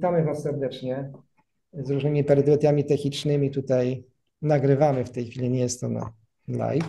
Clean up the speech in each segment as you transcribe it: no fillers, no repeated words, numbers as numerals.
Witamy Was serdecznie. Z różnymi perypetiami technicznymi tutaj nagrywamy w tej chwili, nie jest to na live.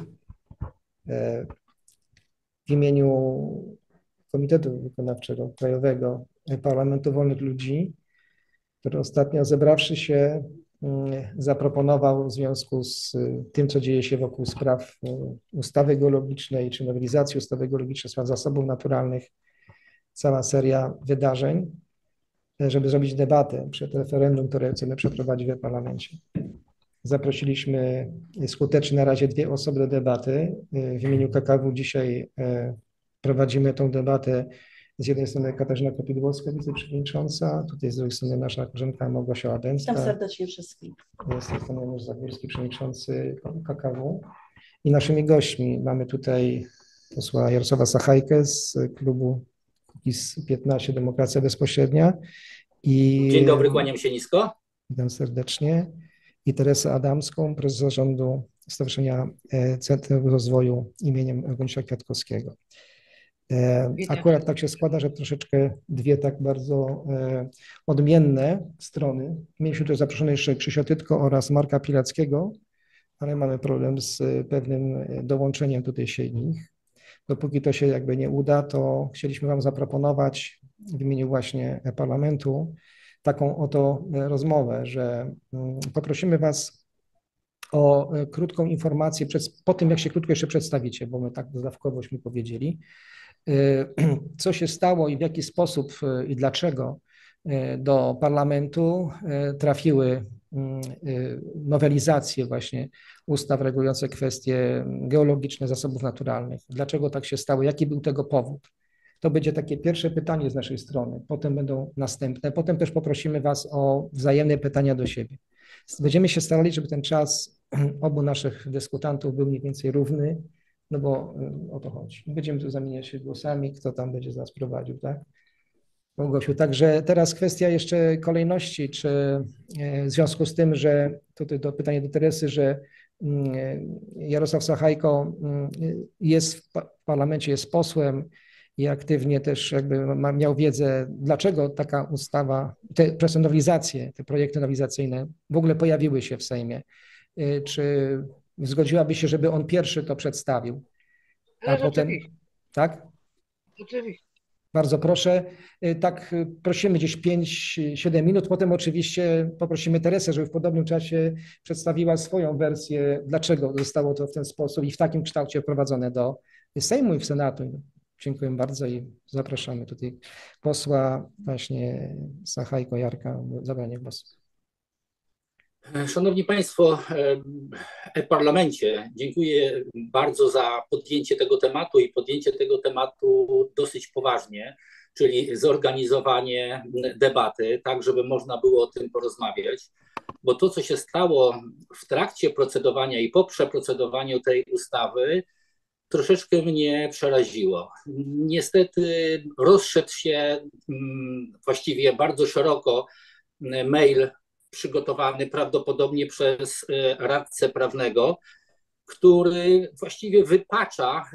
W imieniu Komitetu Wykonawczego Krajowego Parlamentu Wolnych Ludzi, który ostatnio zebrawszy się zaproponował w związku z tym, co dzieje się wokół spraw ustawy geologicznej czy nowelizacji ustawy geologicznej, spraw zasobów naturalnych, cała seria wydarzeń, żeby zrobić debatę przed referendum, które chcemy przeprowadzić w parlamencie. Zaprosiliśmy skutecznie na razie 2 osoby do debaty. W imieniu KKW dzisiaj prowadzimy tą debatę. Z jednej strony Katarzyna Kopidłowska, wiceprzewodnicząca, tutaj z drugiej strony nasza koleżanka Małgosia Łabęcka. Witam serdecznie wszystkich. Z tej strony Janusz Zagórski, przewodniczący KKW. I naszymi gośćmi mamy tutaj posła Jarosława Sachajkę z klubu Kukiz15 Demokracja Bezpośrednia. Dzień dobry, kłaniam się nisko. Witam serdecznie. I Teresę Adamską, prezes zarządu Stowarzyszenia Centrum Rozwoju imieniem Eugeniusza Kwiatkowskiego. Akurat tak się składa, że troszeczkę 2 tak bardzo odmienne strony. Mieliśmy tu zaproszone jeszcze Krzysia Tytko oraz Marka Pilackiego, ale mamy problem z pewnym dołączeniem tutaj się nich. Dopóki to się jakby nie uda, to chcieliśmy Wam zaproponować w imieniu właśnie parlamentu taką oto rozmowę, że poprosimy Was o krótką informację po tym, jak się krótko jeszcze przedstawicie, bo my tak zdawkowośmy powiedzieli, co się stało i w jaki sposób i dlaczego do parlamentu trafiły nowelizacje właśnie ustaw regulujące kwestie geologiczne zasobów naturalnych. Dlaczego tak się stało? Jaki był tego powód? To będzie takie pierwsze pytanie z naszej strony, potem będą następne, potem też poprosimy Was o wzajemne pytania do siebie. Będziemy się starali, żeby ten czas obu naszych dyskutantów był mniej więcej równy, no bo o to chodzi. Będziemy tu zamieniać się głosami, kto tam będzie z nas prowadził, tak? Małgosiu, także teraz kwestia jeszcze kolejności, czy w związku z tym, że tutaj pytanie do Teresy, że Jarosław Sachajko jest w parlamencie, jest posłem i aktywnie też jakby miał wiedzę, dlaczego taka ustawa, te nowelizacje, te projekty nowelizacyjne w ogóle pojawiły się w Sejmie. Czy zgodziłaby się, żeby on pierwszy to przedstawił? A potem, tak? Oczywiście. Bardzo proszę. Tak, prosimy gdzieś 5-7 minut. Potem oczywiście poprosimy Teresę, żeby w podobnym czasie przedstawiła swoją wersję, dlaczego zostało to w ten sposób i w takim kształcie wprowadzone do Sejmu i w Senatu. Dziękuję bardzo i zapraszamy tutaj posła właśnie Sachajko Jarka o zabranie głosu. Szanowni Państwo, parlamencie, dziękuję bardzo za podjęcie tego tematu i podjęcie tego tematu dosyć poważnie, czyli zorganizowanie debaty, tak żeby można było o tym porozmawiać, bo to, co się stało w trakcie procedowania i po przeprocedowaniu tej ustawy, troszeczkę mnie przeraziło. Niestety rozszedł się właściwie bardzo szeroko mail przygotowany prawdopodobnie przez radcę prawnego, który właściwie wypacza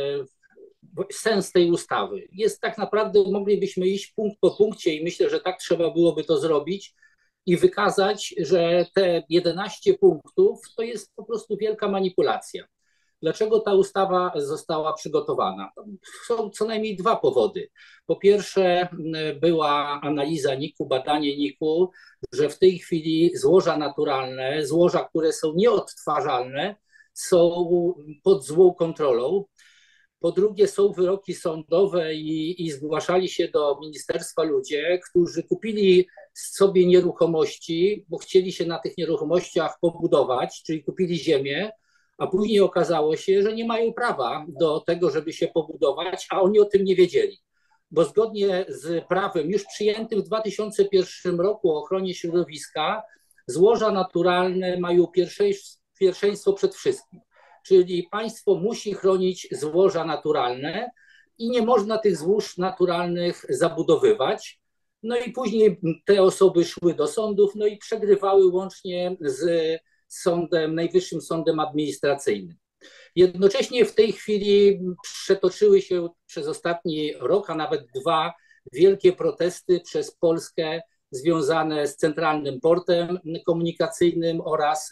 sens tej ustawy. Jest tak naprawdę, moglibyśmy iść punkt po punkcie i myślę, że tak trzeba byłoby to zrobić i wykazać, że te 11 punktów to jest po prostu wielka manipulacja. Dlaczego ta ustawa została przygotowana? Są co najmniej 2 powody. Po pierwsze, była analiza NIK-u, badanie NIK-u, że w tej chwili złoża naturalne, złoża, które są nieodtwarzalne, są pod złą kontrolą. Po drugie, są wyroki sądowe i zgłaszali się do ministerstwa ludzie, którzy kupili sobie nieruchomości, bo chcieli się na tych nieruchomościach pobudować, czyli kupili ziemię, a później okazało się, że nie mają prawa do tego, żeby się pobudować, a oni o tym nie wiedzieli. Bo zgodnie z prawem już przyjętym w 2001 roku o ochronie środowiska, złoża naturalne mają pierwszeństwo przed wszystkim. Czyli państwo musi chronić złoża naturalne i nie można tych złóż naturalnych zabudowywać. No i później te osoby szły do sądów, no i przegrywały łącznie z Najwyższym Sądem Administracyjnym. Jednocześnie w tej chwili przetoczyły się przez ostatni rok, a nawet 2 wielkie protesty przez Polskę związane z centralnym portem komunikacyjnym oraz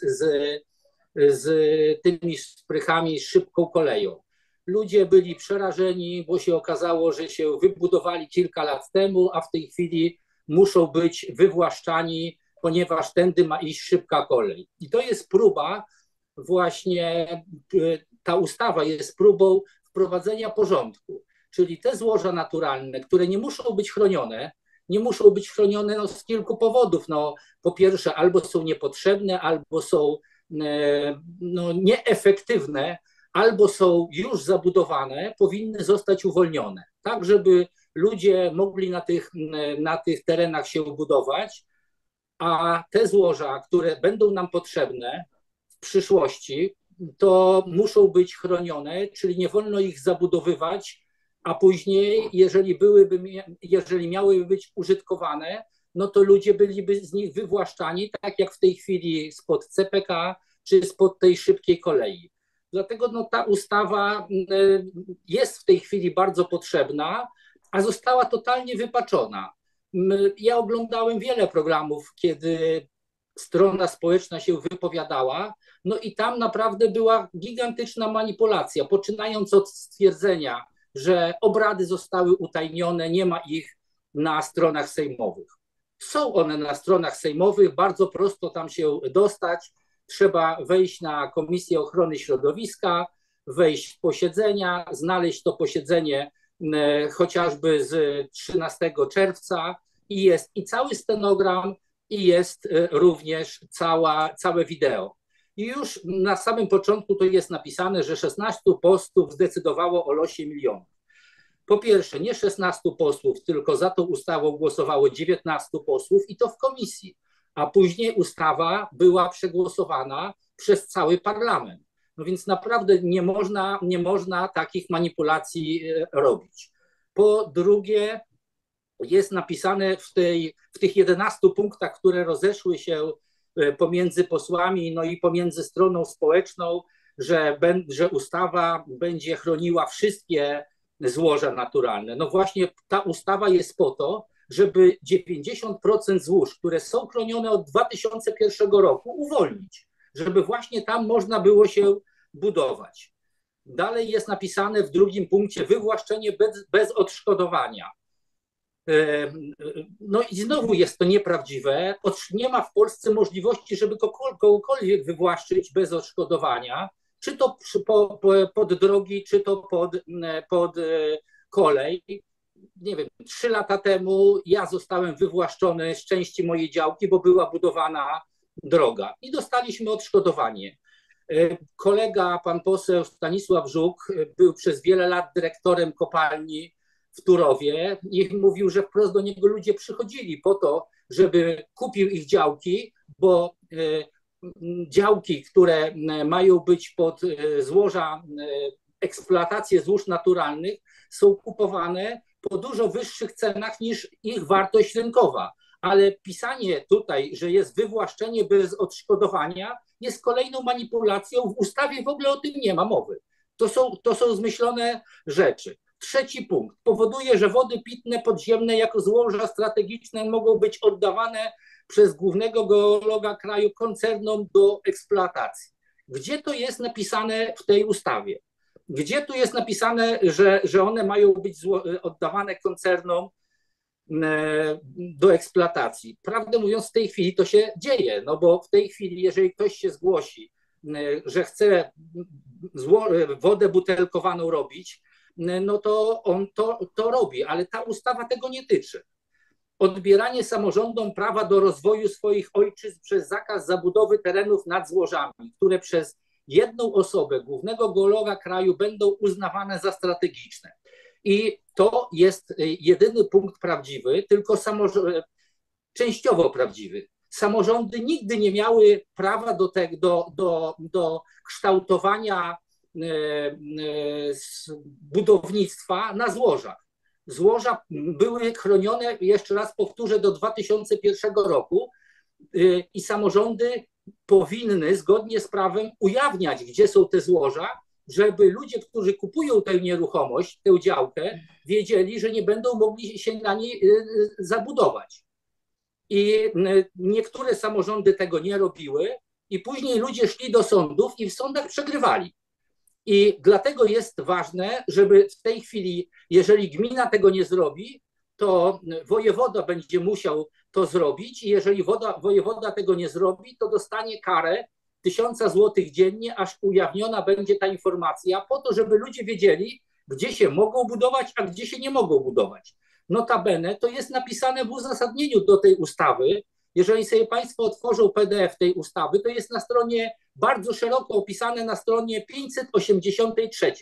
z tymi szprychami, z szybką koleją. Ludzie byli przerażeni, bo się okazało, że się wybudowali kilka lat temu, a w tej chwili muszą być wywłaszczani, ponieważ tędy ma iść szybka kolej. I to jest próba właśnie, ta ustawa jest próbą wprowadzenia porządku, czyli te złoża naturalne, które nie muszą być chronione, z kilku powodów. No, po pierwsze, albo są niepotrzebne, albo są nieefektywne, albo są już zabudowane, powinny zostać uwolnione, tak żeby ludzie mogli na tych terenach się budować, a te złoża, które będą nam potrzebne w przyszłości, to muszą być chronione, czyli nie wolno ich zabudowywać, a później, jeżeli miałyby być użytkowane, no to ludzie byliby z nich wywłaszczani, tak jak w tej chwili spod CPK czy spod tej szybkiej kolei. Dlatego ta ustawa jest w tej chwili bardzo potrzebna, a została totalnie wypaczona. Ja oglądałem wiele programów, kiedy strona społeczna się wypowiadała, no i tam naprawdę była gigantyczna manipulacja, poczynając od stwierdzenia, że obrady zostały utajnione, nie ma ich na stronach sejmowych. Są one na stronach sejmowych, bardzo prosto tam się dostać. Trzeba wejść na Komisję Ochrony Środowiska, wejść w posiedzenia, znaleźć to posiedzenie chociażby z 13 czerwca i jest i cały stenogram, i jest również całe wideo. I już na samym początku to jest napisane, że 16 posłów zdecydowało o losie milionów. Po pierwsze, nie 16 posłów, tylko za tą ustawą głosowało 19 posłów i to w komisji, a później ustawa była przegłosowana przez cały parlament. No więc naprawdę nie można takich manipulacji robić. Po drugie, jest napisane w tych 11 punktach, które rozeszły się pomiędzy posłami, no i pomiędzy stroną społeczną, że ustawa będzie chroniła wszystkie złoża naturalne. No właśnie ta ustawa jest po to, żeby 90% złóż, które są chronione od 2001 roku, uwolnić, żeby właśnie tam można było się budować. Dalej jest napisane w drugim punkcie wywłaszczenie bez odszkodowania. No i znowu jest to nieprawdziwe. Nie ma w Polsce możliwości, żeby kogokolwiek wywłaszczyć bez odszkodowania, czy to pod drogi, czy to pod kolej. Nie wiem, 3 lata temu ja zostałem wywłaszczony z części mojej działki, bo była budowana droga i dostaliśmy odszkodowanie. Kolega, pan poseł Stanisław Żuk, był przez wiele lat dyrektorem kopalni w Turowie i mówił, że wprost do niego ludzie przychodzili po to, żeby kupił ich działki, bo działki, które mają być pod złoża, eksploatację złóż naturalnych, są kupowane po dużo wyższych cenach niż ich wartość rynkowa. Ale pisanie tutaj, że jest wywłaszczenie bez odszkodowania, jest kolejną manipulacją. W ustawie w ogóle o tym nie ma mowy. To są zmyślone rzeczy. Trzeci punkt powoduje, że wody pitne podziemne jako złoża strategiczne mogą być oddawane przez głównego geologa kraju koncernom do eksploatacji. Gdzie to jest napisane w tej ustawie? Gdzie tu jest napisane, że one mają być oddawane koncernom do eksploatacji? Prawdę mówiąc, w tej chwili to się dzieje, no bo w tej chwili, jeżeli ktoś się zgłosi, że chce wodę butelkowaną robić, no to on to robi, ale ta ustawa tego nie tyczy. Odbieranie samorządom prawa do rozwoju swoich ojczyzn przez zakaz zabudowy terenów nad złożami, które przez jedną osobę, głównego geologa kraju, będą uznawane za strategiczne. I to jest jedyny punkt prawdziwy, tylko częściowo prawdziwy. Samorządy nigdy nie miały prawa do kształtowania budownictwa na złożach. Złoża były chronione, jeszcze raz powtórzę, do 2001 roku i samorządy powinny zgodnie z prawem ujawniać, gdzie są te złoża, żeby ludzie, którzy kupują tę nieruchomość, tę działkę, wiedzieli, że nie będą mogli się na niej zabudować. I niektóre samorządy tego nie robiły i później ludzie szli do sądów i w sądach przegrywali. I dlatego jest ważne, żeby w tej chwili, jeżeli gmina tego nie zrobi, to wojewoda będzie musiał to zrobić i jeżeli wojewoda tego nie zrobi, to dostanie karę 1000 złotych dziennie, aż ujawniona będzie ta informacja, po to, żeby ludzie wiedzieli, gdzie się mogą budować, a gdzie się nie mogą budować. Notabene to jest napisane w uzasadnieniu do tej ustawy. Jeżeli sobie Państwo otworzą PDF tej ustawy, to jest na stronie bardzo szeroko opisane na stronie 583.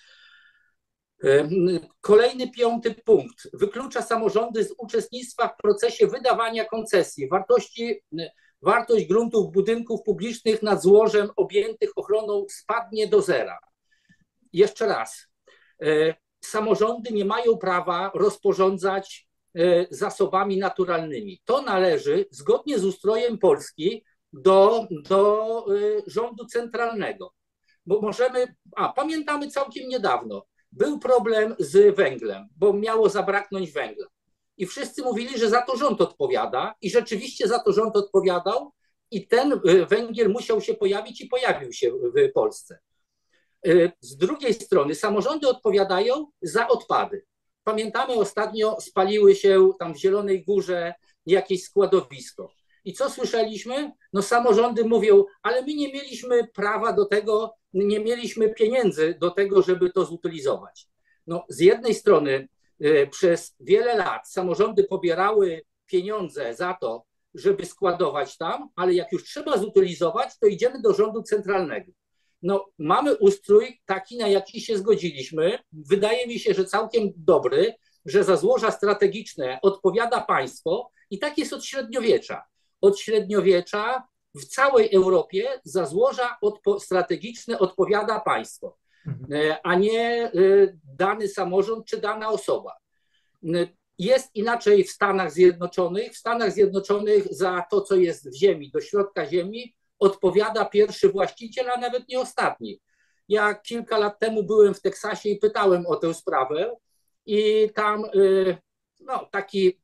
Kolejny 5. punkt. Wyklucza samorządy z uczestnictwa w procesie wydawania koncesji. Wartość gruntów, budynków publicznych nad złożem objętych ochroną spadnie do zera. Jeszcze raz. Samorządy nie mają prawa rozporządzać zasobami naturalnymi. To należy zgodnie z ustrojem Polski do rządu centralnego. Bo pamiętamy całkiem niedawno, był problem z węglem, bo miało zabraknąć węgla. I wszyscy mówili, że za to rząd odpowiada i rzeczywiście za to rząd odpowiadał i ten węgiel musiał się pojawić i pojawił się w Polsce. Z drugiej strony samorządy odpowiadają za odpady. Pamiętamy, ostatnio spaliły się tam w Zielonej Górze jakieś składowisko. I co słyszeliśmy? No samorządy mówią, ale my nie mieliśmy prawa do tego, nie mieliśmy pieniędzy do tego, żeby to zutylizować. No, z jednej strony przez wiele lat samorządy pobierały pieniądze za to, żeby składować tam, ale jak już trzeba zutylizować, to idziemy do rządu centralnego. No, mamy ustrój taki, na jaki się zgodziliśmy. Wydaje mi się, że całkiem dobry, że za złoża strategiczne odpowiada państwo i tak jest od średniowiecza. Od średniowiecza w całej Europie za złoża strategiczne odpowiada państwo, a nie dany samorząd czy dana osoba. Jest inaczej w Stanach Zjednoczonych. W Stanach Zjednoczonych za to, co jest w ziemi, do środka ziemi, odpowiada pierwszy właściciel, a nawet nie ostatni. Ja kilka lat temu byłem w Teksasie i pytałem o tę sprawę i tam taki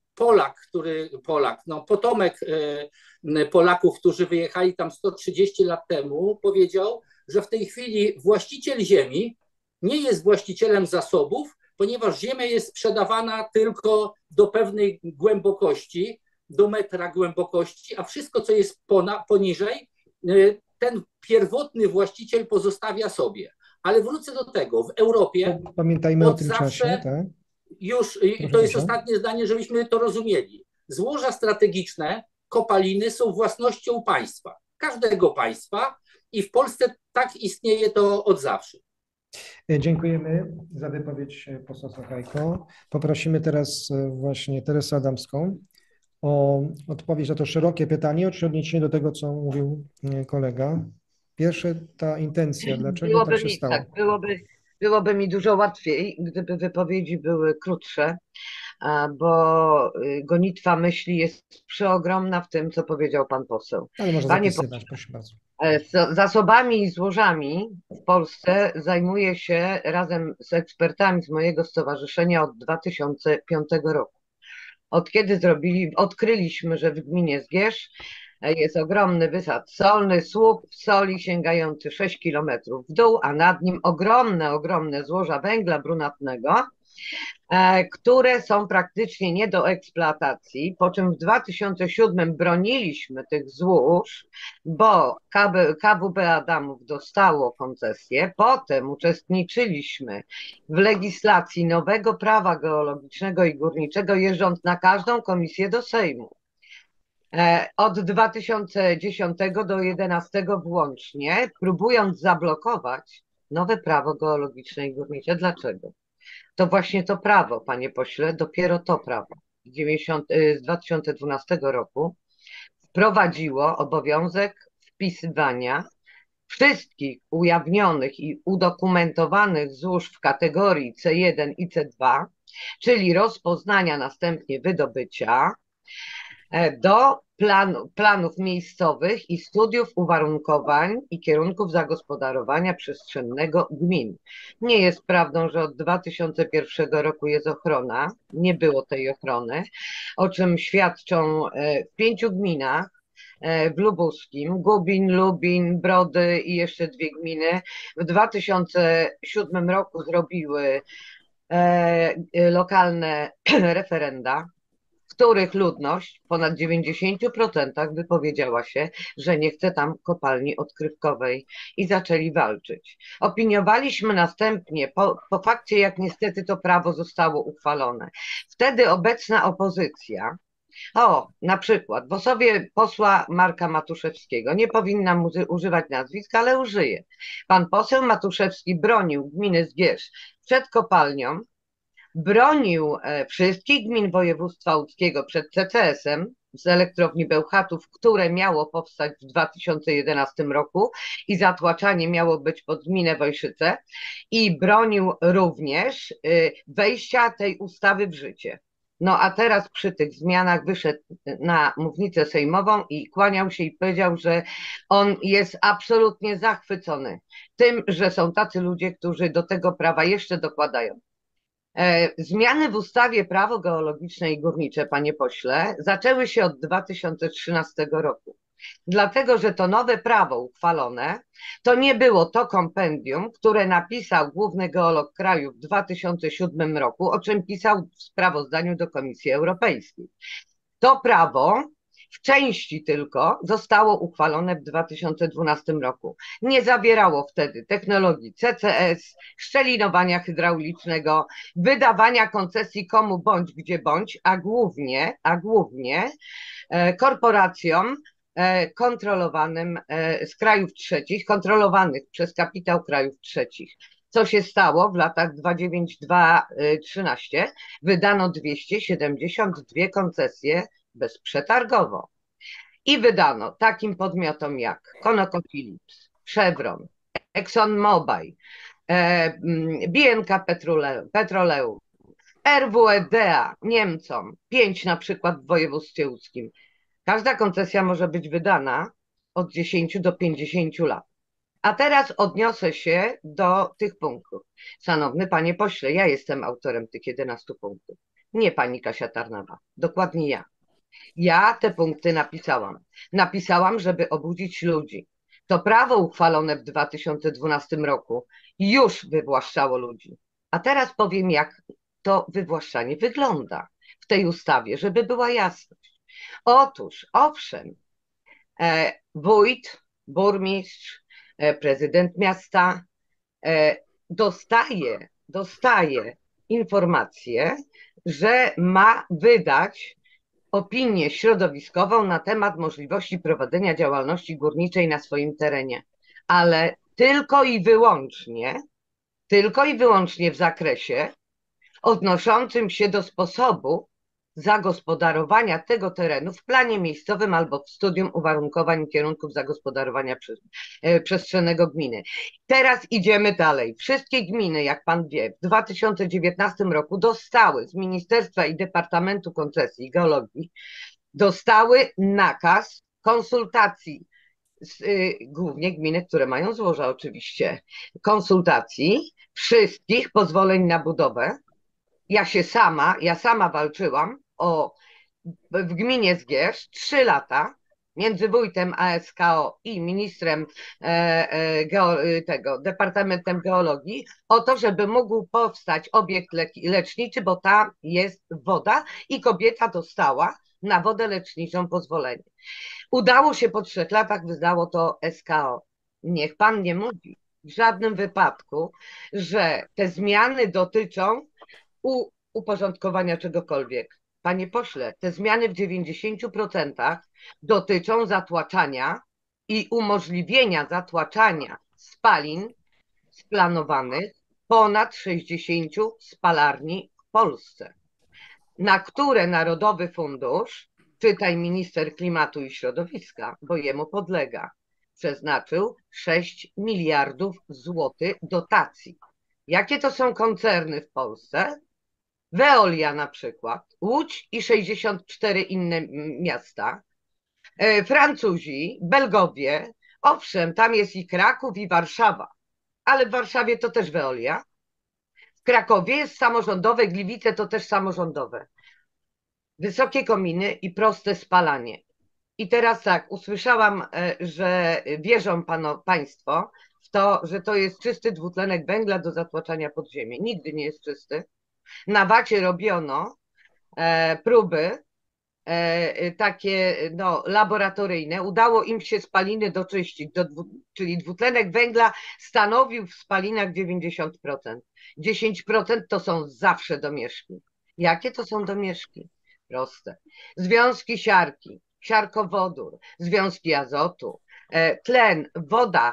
potomek Polaków, którzy wyjechali tam 130 lat temu, powiedział, że w tej chwili właściciel ziemi nie jest właścicielem zasobów, ponieważ ziemia jest sprzedawana tylko do pewnej głębokości, do metra głębokości, a wszystko, co jest poniżej, ten pierwotny właściciel pozostawia sobie. Ale wrócę do tego. W Europie pamiętajmy o tym czasie, tak? Już, i to jest ostatnie zdanie, żebyśmy to rozumieli. Złoża strategiczne, kopaliny są własnością państwa, każdego państwa i w Polsce tak istnieje to od zawsze. Dziękujemy za wypowiedź posła Sachajko. Poprosimy teraz właśnie Teresę Adamską o odpowiedź na to szerokie pytanie, o odniesienie do tego, co mówił kolega. Pierwsze, ta intencja, dlaczego tak się stało? Tak, byłoby mi dużo łatwiej, gdyby wypowiedzi były krótsze, bo gonitwa myśli jest przeogromna w tym, co powiedział pan poseł. Ale można zapisywać, proszę bardzo. Zasobami i złożami w Polsce zajmuje się razem z ekspertami z mojego stowarzyszenia od 2005 roku. Od kiedy odkryliśmy, że w gminie Zgierz jest ogromny wysad solny, słup soli sięgający 6 kilometrów w dół, a nad nim ogromne złoża węgla brunatnego, które są praktycznie nie do eksploatacji, po czym w 2007 broniliśmy tych złóż, bo KWB Adamów dostało koncesję, potem uczestniczyliśmy w legislacji nowego prawa geologicznego i górniczego, jeżdżąc na każdą komisję do Sejmu. Od 2010 do 2011 włącznie, próbując zablokować nowe prawo geologiczne i górnicze. Dlaczego? To właśnie to prawo, panie pośle, dopiero to prawo z 2012 roku wprowadziło obowiązek wpisywania wszystkich ujawnionych i udokumentowanych złóż w kategorii C1 i C2, czyli rozpoznania, następnie wydobycia, do planów miejscowych i studiów uwarunkowań i kierunków zagospodarowania przestrzennego gmin. Nie jest prawdą, że od 2001 roku jest ochrona, nie było tej ochrony, o czym świadczą w 5 gminach, w Lubuskim, Gubin, Lubin, Brody i jeszcze 2 gminy w 2007 roku zrobiły lokalne referenda, w których ludność w ponad 90% wypowiedziała się, że nie chce tam kopalni odkrywkowej i zaczęli walczyć. Opiniowaliśmy następnie po fakcie, jak niestety to prawo zostało uchwalone. Wtedy obecna opozycja, na przykład w osobie posła Marka Matuszewskiego, nie powinnam używać nazwiska, ale użyję. Pan poseł Matuszewski bronił gminy Zgierz przed kopalnią, bronił wszystkich gmin województwa łódzkiego przed CCS-em z elektrowni Bełchatów, które miało powstać w 2011 roku i zatłaczanie miało być pod gminę Wojszyce, i bronił również wejścia tej ustawy w życie. No a teraz przy tych zmianach wyszedł na mównicę sejmową i kłaniał się i powiedział, że on jest absolutnie zachwycony tym, że są tacy ludzie, którzy do tego prawa jeszcze dokładają. Zmiany w ustawie Prawo geologiczne i górnicze, panie pośle, zaczęły się od 2013 roku. Dlatego, że to nowe prawo uchwalone, to nie było to kompendium, które napisał główny geolog kraju w 2007 roku, o czym pisał w sprawozdaniu do Komisji Europejskiej. To prawo w części tylko zostało uchwalone w 2012 roku. Nie zawierało wtedy technologii CCS, szczelinowania hydraulicznego, wydawania koncesji komu bądź gdzie bądź, a głównie korporacjom kontrolowanym z krajów trzecich, kontrolowanych przez kapitał krajów trzecich. Co się stało w latach 2009-2013? Wydano 272 koncesje bezprzetargowo. I wydano takim podmiotom jak ConocoPhillips, Chevron, ExxonMobil, BNK Petroleum, RWE Niemcom, 5 na przykład w województwie łódzkim. Każda koncesja może być wydana od 10 do 50 lat. A teraz odniosę się do tych punktów. Szanowny panie pośle, ja jestem autorem tych 11 punktów. Nie pani Kasia Tarnawa, dokładnie ja. Ja te punkty napisałam. Napisałam, żeby obudzić ludzi. To prawo uchwalone w 2012 roku już wywłaszczało ludzi. A teraz powiem, jak to wywłaszczanie wygląda w tej ustawie, żeby była jasność. Otóż, owszem, wójt, burmistrz, prezydent miasta dostaje informację, że ma wydać opinię środowiskową na temat możliwości prowadzenia działalności górniczej na swoim terenie, ale tylko i wyłącznie w zakresie odnoszącym się do sposobu zagospodarowania tego terenu w planie miejscowym albo w studium uwarunkowań i kierunków zagospodarowania przestrzennego gminy. Teraz idziemy dalej. Wszystkie gminy, jak pan wie, w 2019 roku dostały z Ministerstwa i Departamentu Koncesji i Geologii, dostały nakaz konsultacji, głównie gminy, które mają złoża oczywiście, konsultacji wszystkich pozwoleń na budowę. Ja sama walczyłam w gminie Zgierz 3 lata między wójtem ASKO i ministrem Departamentem Geologii o to, żeby mógł powstać obiekt leczniczy, bo tam jest woda i kobieta dostała na wodę leczniczą pozwolenie. Udało się po 3 latach, wydało to SKO. Niech pan nie mówi w żadnym wypadku, że te zmiany dotyczą uporządkowania czegokolwiek. Panie pośle, te zmiany w 90% dotyczą zatłaczania i umożliwienia zatłaczania spalin splanowanych ponad 60 spalarni w Polsce, na które Narodowy Fundusz, czytaj minister klimatu i środowiska, bo jemu podlega, przeznaczył 6 miliardów złotych dotacji. Jakie to są koncerny w Polsce? Veolia na przykład, Łódź i 64 inne miasta Francuzi, Belgowie, owszem, tam jest i Kraków, i Warszawa, ale w Warszawie to też Veolia. W Krakowie jest samorządowe, Gliwice to też samorządowe. Wysokie kominy i proste spalanie. I teraz tak, usłyszałam, że wierzą państwo w to, że to jest czysty dwutlenek węgla do zatłaczania pod ziemię. Nigdy nie jest czysty. Na Wacie robiono próby takie laboratoryjne. Udało im się spaliny doczyścić, czyli dwutlenek węgla stanowił w spalinach 90%. 10% to są zawsze domieszki. Jakie to są domieszki? Proste. Związki siarki, siarkowodór, związki azotu, tlen, woda,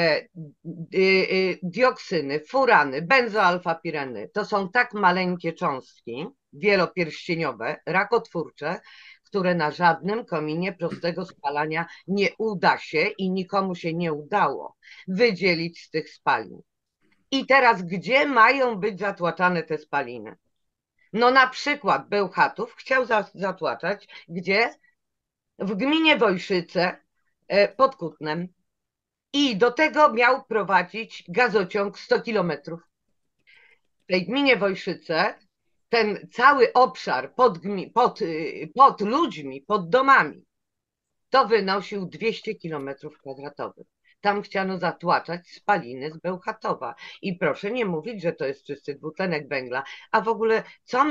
dioksyny, furany, benzoalfapireny. To są tak maleńkie cząstki, wielopierścieniowe, rakotwórcze, które na żadnym kominie prostego spalania nie uda się i nikomu się nie udało wydzielić z tych spalin. I teraz gdzie mają być zatłaczane te spaliny? No na przykład Bełchatów chciał zatłaczać, gdzie? W gminie Wojszyce pod Kutnem i do tego miał prowadzić gazociąg 100 kilometrów. W tej gminie Wojszyce ten cały obszar pod ludźmi, pod domami, to wynosił 200 kilometrów kwadratowych. Tam chciano zatłaczać spaliny z Bełchatowa. I proszę nie mówić, że to jest czysty dwutlenek węgla. A w ogóle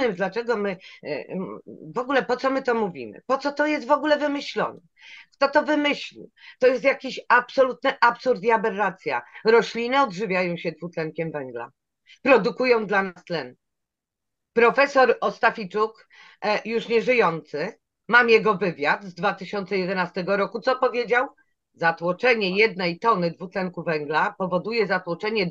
w ogóle po co my to mówimy? Po co to jest w ogóle wymyślone? Kto to wymyślił? To jest jakiś absolutny absurd i aberracja. Rośliny odżywiają się dwutlenkiem węgla. Produkują dla nas tlen. Profesor Ostaficzuk, już nieżyjący, mam jego wywiad z 2011 roku, co powiedział? Zatłoczenie 1 tony dwutlenku węgla powoduje zatłoczenie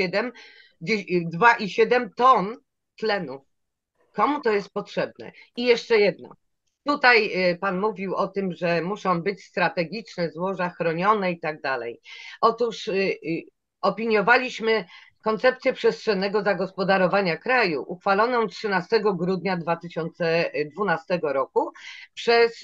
2,7 ton tlenu. Komu to jest potrzebne? I jeszcze jedno. Tutaj pan mówił o tym, że muszą być strategiczne złoża chronione i tak dalej. Otóż opiniowaliśmy koncepcję przestrzennego zagospodarowania kraju uchwaloną 13 grudnia 2012 roku przez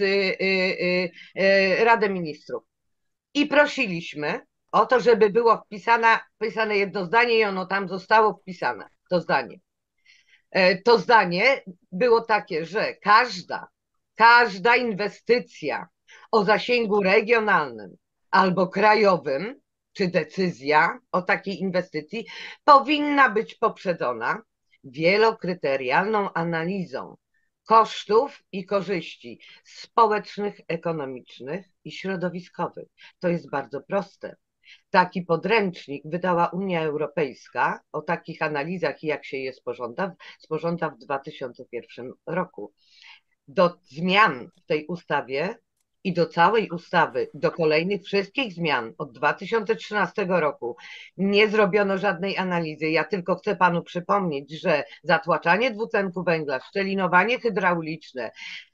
Radę Ministrów. I prosiliśmy o to, żeby było wpisane jedno zdanie i ono tam zostało wpisane, to zdanie. To zdanie było takie, że każda inwestycja o zasięgu regionalnym albo krajowym, czy decyzja o takiej inwestycji powinna być poprzedzona wielokryterialną analizą kosztów i korzyści społecznych, ekonomicznych i środowiskowych. To jest bardzo proste. Taki podręcznik wydała Unia Europejska o takich analizach i jak się je sporządza w 2001 roku. Do zmian w tej ustawie i do całej ustawy, do kolejnych wszystkich zmian od 2013 roku nie zrobiono żadnej analizy. Ja tylko chcę panu przypomnieć, że zatłaczanie dwutlenku węgla, szczelinowanie hydrauliczne,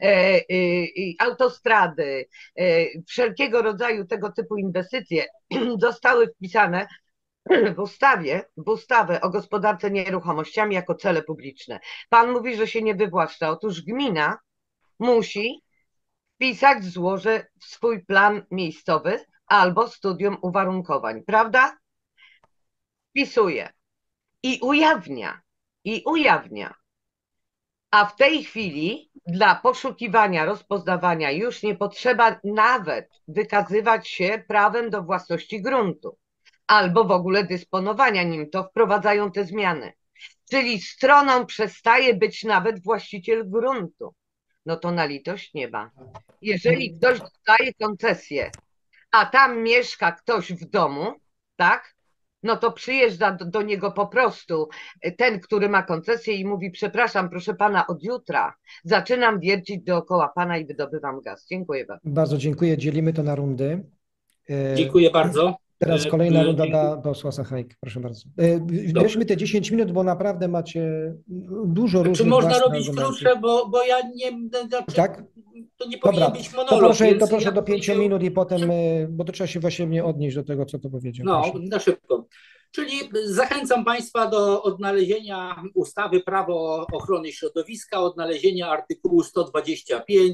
autostrady, wszelkiego rodzaju tego typu inwestycje zostały wpisane w ustawę o gospodarce nieruchomościami jako cele publiczne. Pan mówi, że się nie wywłaszcza. Otóż gmina musi wpisać złoże w swój plan miejscowy albo studium uwarunkowań, prawda? Wpisuje i ujawnia. A w tej chwili dla poszukiwania, rozpoznawania już nie potrzeba nawet wykazywać się prawem do własności gruntu albo w ogóle dysponowania nim. To wprowadzają te zmiany. Czyli stroną przestaje być nawet właściciel gruntu. No to na litość nieba. Jeżeli ktoś dostaje koncesję, a tam mieszka ktoś w domu, tak? No to przyjeżdża do niego po prostu ten, który ma koncesję i mówi: przepraszam, proszę pana, od jutra zaczynam wiercić dookoła pana i wydobywam gaz. Dziękuję bardzo. Bardzo dziękuję. Dzielimy to na rundy. Dziękuję bardzo. Teraz kolejna runda dla posła Sachajki. Proszę bardzo. Weźmy te 10 minut, bo naprawdę macie dużo różnych. Czy można robić krótsze, bo ja nie... Tak? To nie powinien być monolog. To proszę do 5 minut i potem, bo to trzeba się właśnie odnieść do tego, co to powiedział. No, na szybko. Czyli zachęcam Państwa do odnalezienia ustawy Prawo ochrony środowiska, odnalezienia artykułu 125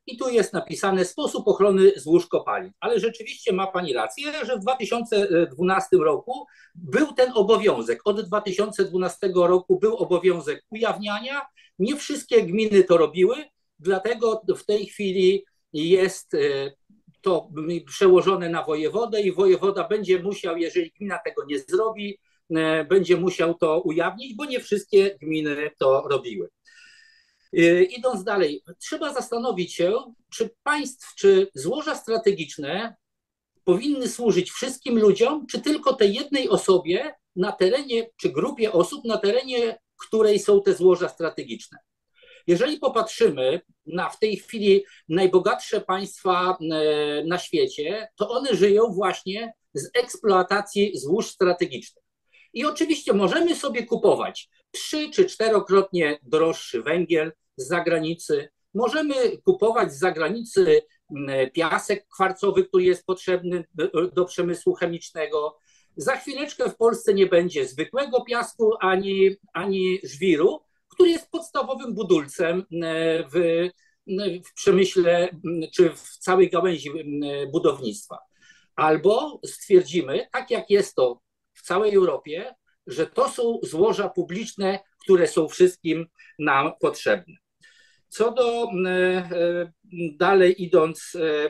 i tu jest napisane sposób ochrony złóż kopalin. Ale rzeczywiście ma pani rację, że w 2012 roku był ten obowiązek. Od 2012 roku był obowiązek ujawniania. Nie wszystkie gminy to robiły, dlatego w tej chwili jest to przełożone na wojewodę i wojewoda będzie musiał, jeżeli gmina tego nie zrobi, będzie musiał to ujawnić, bo nie wszystkie gminy to robiły. Idąc dalej, trzeba zastanowić się, czy złoża strategiczne powinny służyć wszystkim ludziom, czy tylko tej jednej osobie na terenie, czy grupie osób na terenie, której są te złoża strategiczne. Jeżeli popatrzymy na w tej chwili najbogatsze państwa na świecie, to one żyją właśnie z eksploatacji złóż strategicznych. I oczywiście możemy sobie kupować 3- czy 4-krotnie droższy węgiel z zagranicy, możemy kupować z zagranicy piasek kwarcowy, który jest potrzebny do przemysłu chemicznego. Za chwileczkę w Polsce nie będzie zwykłego piasku ani żwiru, który jest podstawowym budulcem w przemyśle czy w całej gałęzi budownictwa. Albo stwierdzimy, tak jak jest to w całej Europie, że to są złoża publiczne, które są wszystkim nam potrzebne. Co do dalej idąc,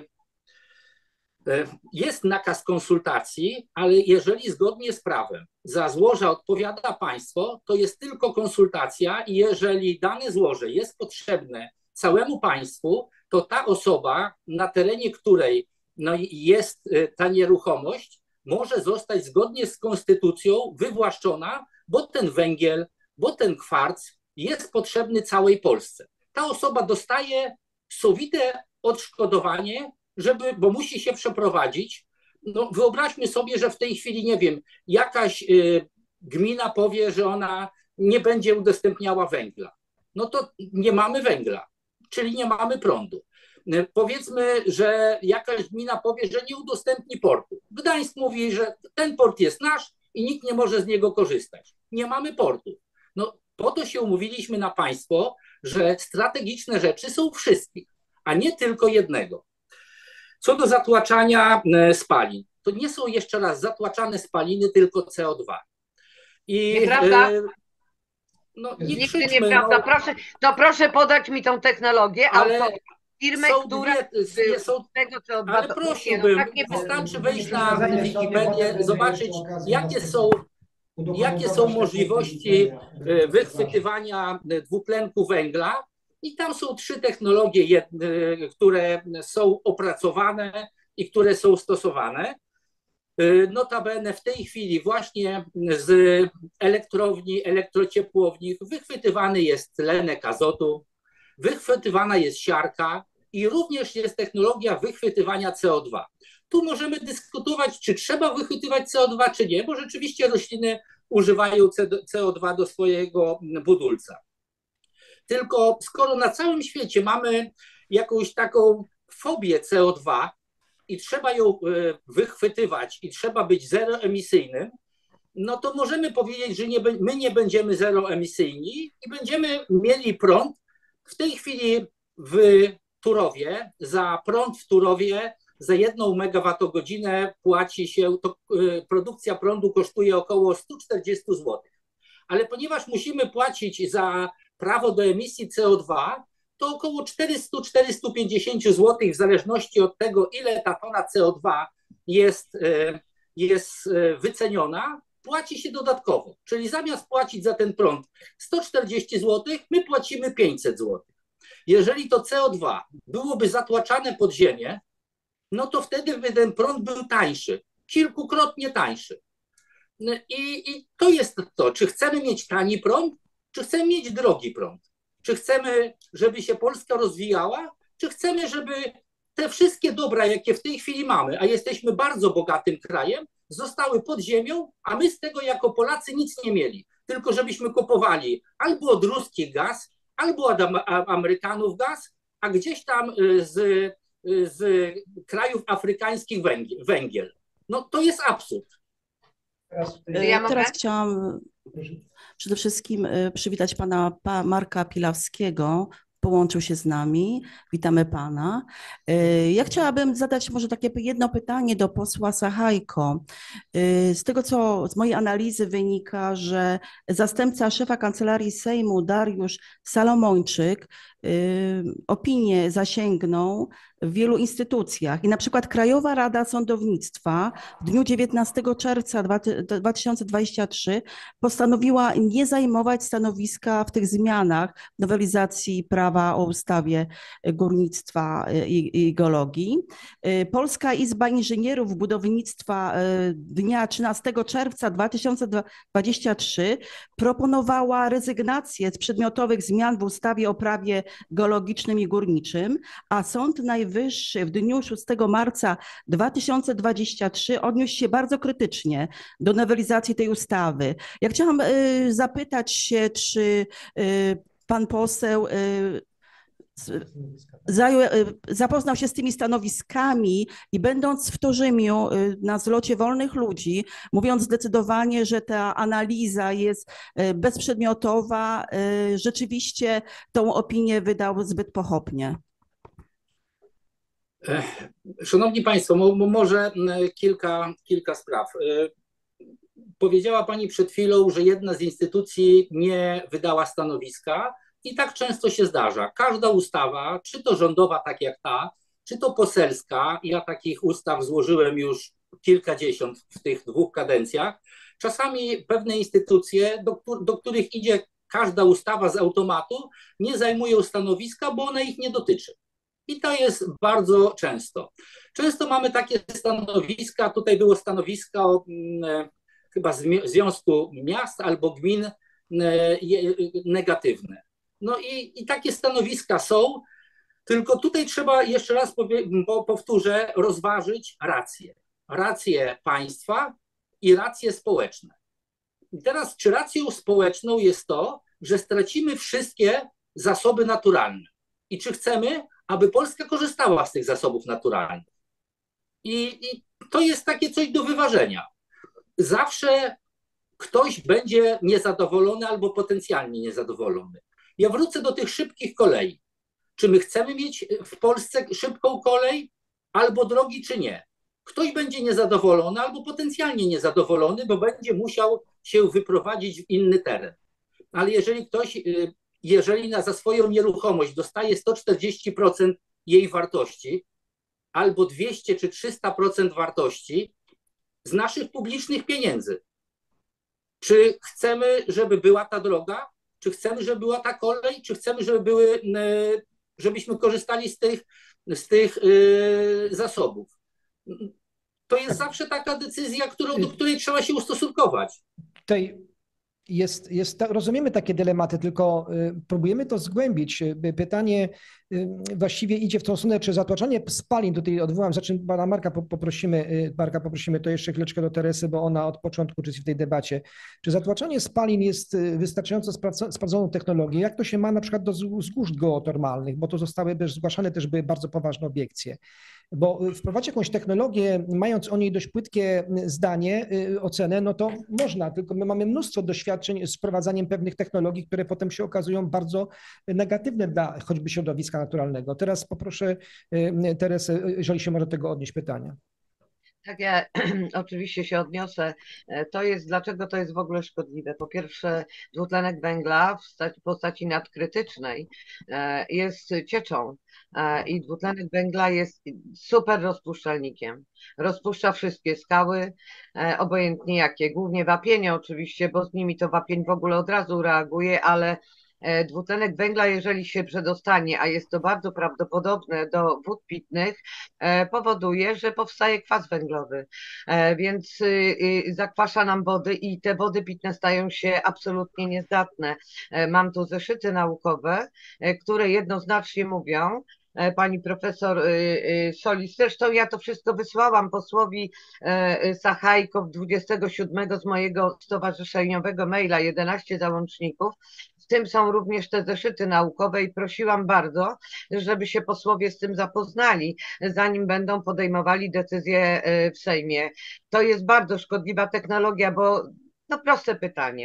jest nakaz konsultacji, ale jeżeli zgodnie z prawem za złoża odpowiada państwo, to jest tylko konsultacja i jeżeli dane złoże jest potrzebne całemu państwu, to ta osoba, na terenie której jest ta nieruchomość, może zostać zgodnie z konstytucją wywłaszczona, bo ten węgiel, bo ten kwarc jest potrzebny całej Polsce. Ta osoba dostaje sowite odszkodowanie, bo musi się przeprowadzić. No, wyobraźmy sobie, że w tej chwili, nie wiem, jakaś gmina powie, że ona nie będzie udostępniała węgla. No to nie mamy węgla, czyli nie mamy prądu. Powiedzmy, że jakaś gmina powie, że nie udostępni portu. Gdańsk mówi, że ten port jest nasz i nikt nie może z niego korzystać. Nie mamy portu. No, po to się umówiliśmy na państwo, że strategiczne rzeczy są wszystkich, a nie tylko jednego. Co do zatłaczania spalin, to nie są jeszcze raz zatłaczane spaliny, tylko CO2. Nieprawda? No, Nigdy nieprawda. Proszę podać mi tą technologię, firmę, która tego CO2. Ale prosiłbym, wystarczy wejść na Wikipedię, zobaczyć, jakie są możliwości wychwytywania dwutlenku węgla. I tam są 3 technologie, które są opracowane i które są stosowane. Notabene w tej chwili właśnie z elektrowni, elektrociepłowni wychwytywany jest tlenek azotu, wychwytywana jest siarka i również jest technologia wychwytywania CO2. Tu możemy dyskutować, czy trzeba wychwytywać CO2, czy nie, bo rzeczywiście rośliny używają CO2 do swojego budulca. Tylko skoro na całym świecie mamy jakąś taką fobię CO2 i trzeba ją wychwytywać i trzeba być zeroemisyjnym, no to możemy powiedzieć, że my nie będziemy zeroemisyjni i będziemy mieli prąd. W tej chwili w Turowie, za prąd w Turowie, za 1 megawattogodzinę płaci się, to produkcja prądu kosztuje około 140 zł. Ale ponieważ musimy płacić za prawo do emisji CO2, to około 400-450 zł w zależności od tego, ile ta tona CO2 jest wyceniona, płaci się dodatkowo. Czyli zamiast płacić za ten prąd 140 zł, my płacimy 500 zł. Jeżeli to CO2 byłoby zatłaczane pod ziemię, no to wtedy by ten prąd był tańszy, kilkukrotnie tańszy. I to jest to, czy chcemy mieć tani prąd, czy chcemy mieć drogi prąd. Czy chcemy, żeby się Polska rozwijała, czy chcemy, żeby te wszystkie dobra, jakie w tej chwili mamy, a jesteśmy bardzo bogatym krajem, zostały pod ziemią, a my z tego jako Polacy nic nie mieli. Tylko żebyśmy kupowali albo od ruskich gaz, albo od Amerykanów gaz, a gdzieś tam z krajów afrykańskich węgiel. No to jest absurd. Teraz chciałam przede wszystkim przywitać pana Marka Pilawskiego, połączył się z nami. Witamy pana. Ja chciałabym zadać może takie jedno pytanie do posła Sachajko. Z tego, co z mojej analizy wynika, że zastępca szefa Kancelarii Sejmu Dariusz Salomończyk opinię zasięgnął w wielu instytucjach i na przykład Krajowa Rada Sądownictwa w dniu 19 czerwca 2023 postanowiła nie zajmować stanowiska w tych zmianach nowelizacji prawa o ustawie górnictwa i geologii. Polska Izba Inżynierów Budownictwa dnia 13 czerwca 2023 proponowała rezygnację z przedmiotowych zmian w ustawie o prawie geologicznym i górniczym, a Sąd Najwyższy w dniu 6 marca 2023 odniósł się bardzo krytycznie do nowelizacji tej ustawy. Ja chciałam zapytać się, czy pan poseł zapoznał się z tymi stanowiskami i będąc w Torzymiu na zlocie wolnych ludzi, mówiąc zdecydowanie, że ta analiza jest bezprzedmiotowa, rzeczywiście tą opinię wydał zbyt pochopnie. Szanowni Państwo, może kilka spraw. Powiedziała Pani przed chwilą, że jedna z instytucji nie wydała stanowiska i tak często się zdarza. Każda ustawa, czy to rządowa, tak jak ta, czy to poselska, ja takich ustaw złożyłem już kilkadziesiąt w tych 2 kadencjach, czasami pewne instytucje, do których idzie każda ustawa z automatu, nie zajmują stanowiska, bo ona ich nie dotyczy. I to jest bardzo często. Często mamy takie stanowiska, tutaj było stanowisko chyba Związku Miast albo Gmin negatywne. No i takie stanowiska są, tylko tutaj trzeba jeszcze raz powtórzę, rozważyć racje. Racje państwa i racje społeczne. I teraz, czy racją społeczną jest to, że stracimy wszystkie zasoby naturalne? I czy chcemy, aby Polska korzystała z tych zasobów naturalnych? I to jest takie coś do wyważenia. Zawsze ktoś będzie niezadowolony albo potencjalnie niezadowolony. Ja wrócę do tych szybkich kolei. Czy my chcemy mieć w Polsce szybką kolej albo drogi, czy nie? Ktoś będzie niezadowolony albo potencjalnie niezadowolony, bo będzie musiał się wyprowadzić w inny teren. Ale jeżeli za swoją nieruchomość dostaje 140% jej wartości albo 200 czy 300% wartości z naszych publicznych pieniędzy, czy chcemy, żeby była ta droga? Czy chcemy, żeby była ta kolej? Czy chcemy, żebyśmy korzystali z tych zasobów? To jest zawsze taka decyzja, do której trzeba się ustosunkować. Tutaj rozumiemy takie dylematy, tylko próbujemy to zgłębić. Pytanie właściwie idzie w tą stronę, czy zatłaczanie spalin, tutaj odwołam, pana Marka poprosimy to jeszcze chwileczkę do Teresy, bo ona od początku uczestniczy w tej debacie. Czy zatłaczanie spalin jest wystarczająco sprawdzoną technologią? Jak to się ma na przykład do zgóż geotermalnych, bo to zostały też zgłaszane, też były bardzo poważne obiekcje. Bo wprowadzić jakąś technologię, mając o niej dość płytkie zdanie, ocenę, no to można, tylko my mamy mnóstwo doświadczeń z wprowadzaniem pewnych technologii, które potem się okazują bardzo negatywne dla choćby środowiska naturalnego. Teraz poproszę Teresę, jeżeli się może tego odnieść pytania. Tak, ja oczywiście się odniosę. Dlaczego to jest w ogóle szkodliwe? Po pierwsze, dwutlenek węgla w postaci nadkrytycznej jest cieczą i dwutlenek węgla jest super rozpuszczalnikiem. Rozpuszcza wszystkie skały, obojętnie jakie, głównie wapienie oczywiście, bo z nimi to wapień w ogóle od razu reaguje, ale dwutlenek węgla, jeżeli się przedostanie, a jest to bardzo prawdopodobne do wód pitnych, powoduje, że powstaje kwas węglowy, więc zakwasza nam wody i te wody pitne stają się absolutnie niezdatne. Mam tu zeszyty naukowe, które jednoznacznie mówią, pani profesor Solis, zresztą ja to wszystko wysłałam posłowi Sachajko 27 z mojego stowarzyszeniowego maila, 11 załączników. W tym są również te zeszyty naukowe i prosiłam bardzo, żeby się posłowie z tym zapoznali, zanim będą podejmowali decyzje w Sejmie. To jest bardzo szkodliwa technologia, bo no proste pytanie.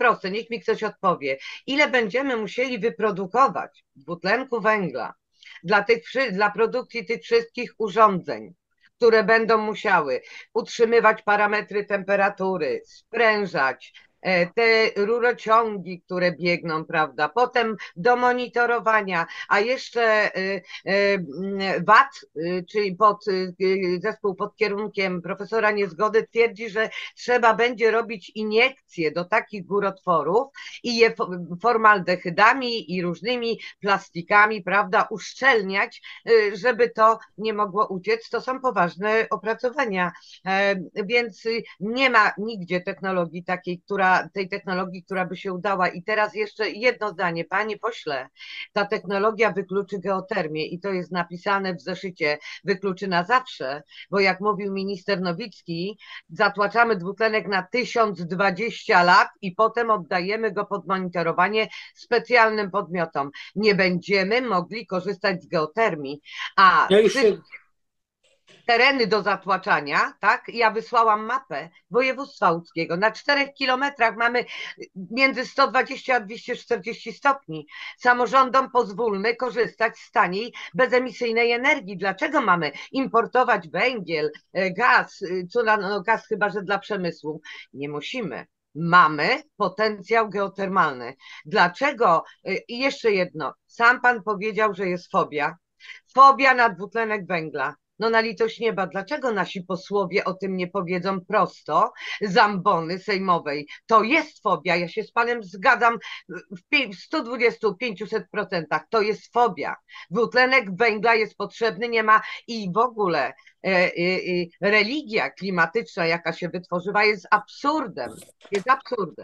proste, niech mi ktoś odpowie. Ile będziemy musieli wyprodukować dwutlenku węgla dla produkcji tych wszystkich urządzeń, które będą musiały utrzymywać parametry temperatury, sprężać, te rurociągi, które biegną, prawda, potem do monitorowania, a jeszcze VAT, czyli zespół pod kierunkiem profesora Niezgody twierdzi, że trzeba będzie robić iniekcje do takich górotworów i je formaldehydami i różnymi plastikami, prawda, uszczelniać, żeby to nie mogło uciec. To są poważne opracowania, więc nie ma nigdzie technologii takiej, tej technologii, która by się udała. I teraz jeszcze jedno zdanie, panie pośle, ta technologia wykluczy geotermię i to jest napisane w zeszycie, wykluczy na zawsze, bo jak mówił minister Nowicki, zatłaczamy dwutlenek na 1020 lat i potem oddajemy go pod monitorowanie specjalnym podmiotom. Nie będziemy mogli korzystać z geotermii, a tereny do zatłaczania, tak? Ja wysłałam mapę województwa łódzkiego. Na 4 kilometrach mamy między 120 a 240 stopni. Samorządom pozwólmy korzystać z taniej, bezemisyjnej energii. Dlaczego mamy importować węgiel, gaz, gaz chyba, że dla przemysłu? Nie musimy. Mamy potencjał geotermalny. Dlaczego? I jeszcze jedno. Sam pan powiedział, że jest fobia. Fobia na dwutlenek węgla. No na litość nieba, dlaczego nasi posłowie o tym nie powiedzą prosto z ambony sejmowej? To jest fobia, ja się z panem zgadzam w 120-500%. To jest fobia. Dwutlenek węgla jest potrzebny, nie ma i w ogóle religia klimatyczna, jaka się wytworzyła, jest absurdem. Jest absurdem.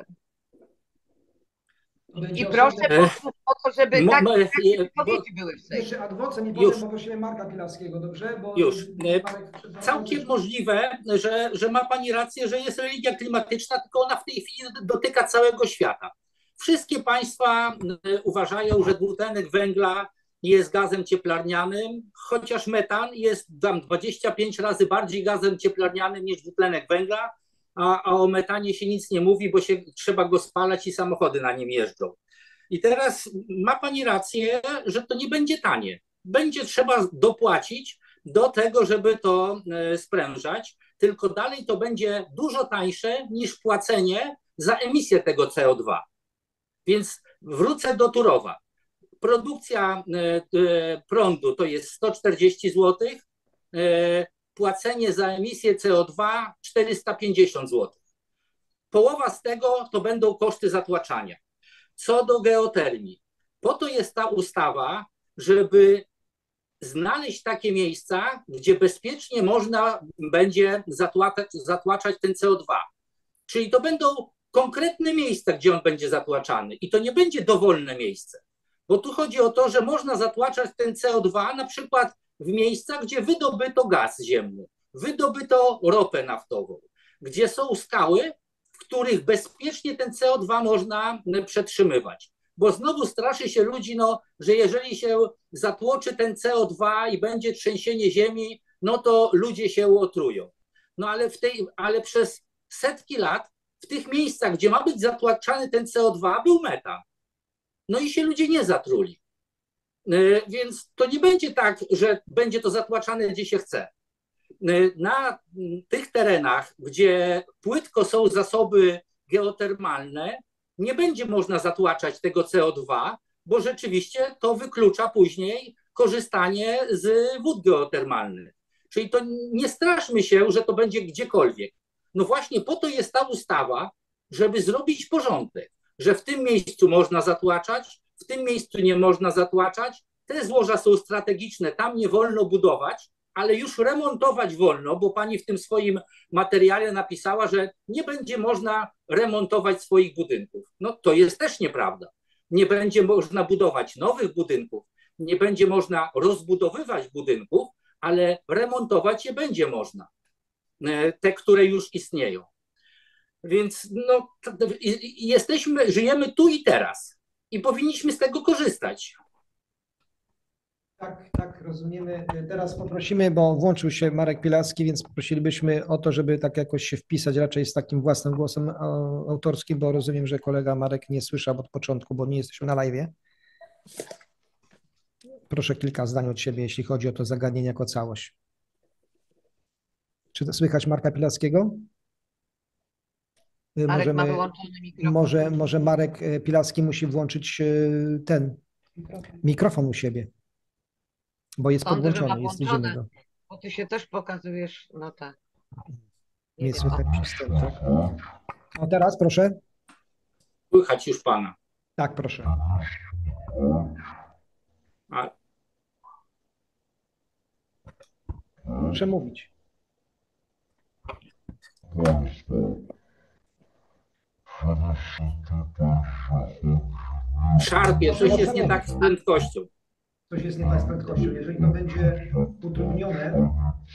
I proszę o to, żeby takie wypowiedzi były w Sejmie. Jeszcze ad vocem i potem poprosimy Marka Pilarskiego, dobrze? Bo całkiem możliwe, że ma pani rację, że jest religia klimatyczna, tylko ona w tej chwili dotyka całego świata. Wszystkie państwa uważają, że dwutlenek węgla jest gazem cieplarnianym, chociaż metan jest tam 25 razy bardziej gazem cieplarnianym niż dwutlenek węgla, a o metanie się nic nie mówi, bo trzeba go spalać i samochody na nim jeżdżą. I teraz ma pani rację, że to nie będzie tanie. Będzie trzeba dopłacić do tego, żeby to sprężać, tylko dalej to będzie dużo tańsze niż płacenie za emisję tego CO2. Więc wrócę do Turowa. Produkcja prądu to jest 140 zł, płacenie za emisję CO2 450 zł. Połowa z tego to będą koszty zatłaczania. Co do geotermii, po to jest ta ustawa, żeby znaleźć takie miejsca, gdzie bezpiecznie można będzie zatłaczać ten CO2. Czyli to będą konkretne miejsca, gdzie on będzie zatłaczany i to nie będzie dowolne miejsce, bo tu chodzi o to, że można zatłaczać ten CO2 na przykład w miejscach, gdzie wydobyto gaz ziemny, wydobyto ropę naftową, gdzie są skały, w których bezpiecznie ten CO2 można przetrzymywać. Bo znowu straszy się ludzi, że jeżeli się zatłoczy ten CO2 i będzie trzęsienie ziemi, no to ludzie się otrują. No ale przez setki lat w tych miejscach, gdzie ma być zatłaczany ten CO2, był metan. No i się ludzie nie zatruli. Więc to nie będzie tak, że będzie to zatłaczane gdzie się chce. Na tych terenach, gdzie płytko są zasoby geotermalne, nie będzie można zatłaczać tego CO2, bo rzeczywiście to wyklucza później korzystanie z wód geotermalnych. Czyli to nie straszmy się, że to będzie gdziekolwiek. No właśnie po to jest ta ustawa, żeby zrobić porządek, że w tym miejscu można zatłaczać, w tym miejscu nie można zatłaczać, te złoża są strategiczne, tam nie wolno budować, ale już remontować wolno, bo pani w tym swoim materiale napisała, że nie będzie można remontować swoich budynków. No to jest też nieprawda. Nie będzie można budować nowych budynków, nie będzie można rozbudowywać budynków, ale remontować je będzie można. Te, które już istnieją. Więc żyjemy tu i teraz i powinniśmy z tego korzystać. Tak, rozumiemy. Teraz poprosimy, bo włączył się Marek Pilarski, więc prosilibyśmy o to, żeby tak jakoś się wpisać raczej z takim własnym głosem autorskim, bo rozumiem, że kolega Marek nie słyszał od początku, bo nie jesteśmy na live. Proszę kilka zdań od siebie, jeśli chodzi o to zagadnienie jako całość. Czy to słychać Marka Pilarskiego? Marek ma wyłączony mikrofon. Może Marek Pilarski musi włączyć ten mikrofon u siebie, bo jest Sądzę, że ma podłączony, widzimy włączone, go. bo ty się też pokazujesz, no tak. Nie słychać przez ten, tak? A teraz proszę. Słychać już pana. Tak, proszę. Proszę mówić. Szarpie, coś jest nie tak z prędkością. Coś jest nie tak z prędkością. Jeżeli to będzie utrudnione,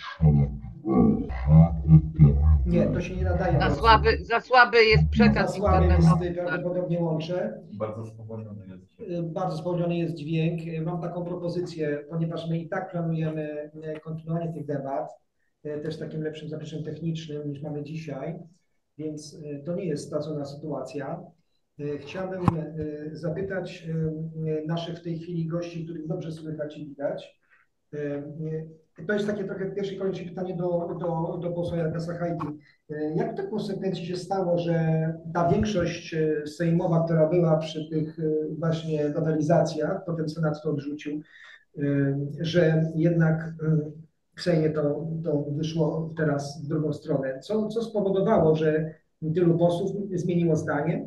nie, to się nie nadaje. Za słaby jest przekaz Za słaby jest internetowy. prawdopodobnie łącze. Bardzo spowolniony jest. Bardzo spowolniony jest dźwięk. Mam taką propozycję, ponieważ my i tak planujemy kontynuowanie tych debat, też takim lepszym zapiszem technicznym niż mamy dzisiaj, więc to nie jest stracona sytuacja. Chciałbym zapytać naszych w tej chwili gości, których dobrze słychać i widać. To jest takie trochę w pierwszej kolejności pytanie do posła Jarka Sachajki. Jak to w konsekwencji się stało, że ta większość sejmowa, która była przy tych właśnie nowelizacjach, potem Senat to odrzucił, że jednak w Sejmie to wyszło teraz w drugą stronę. Co spowodowało, że tylu posłów zmieniło zdanie?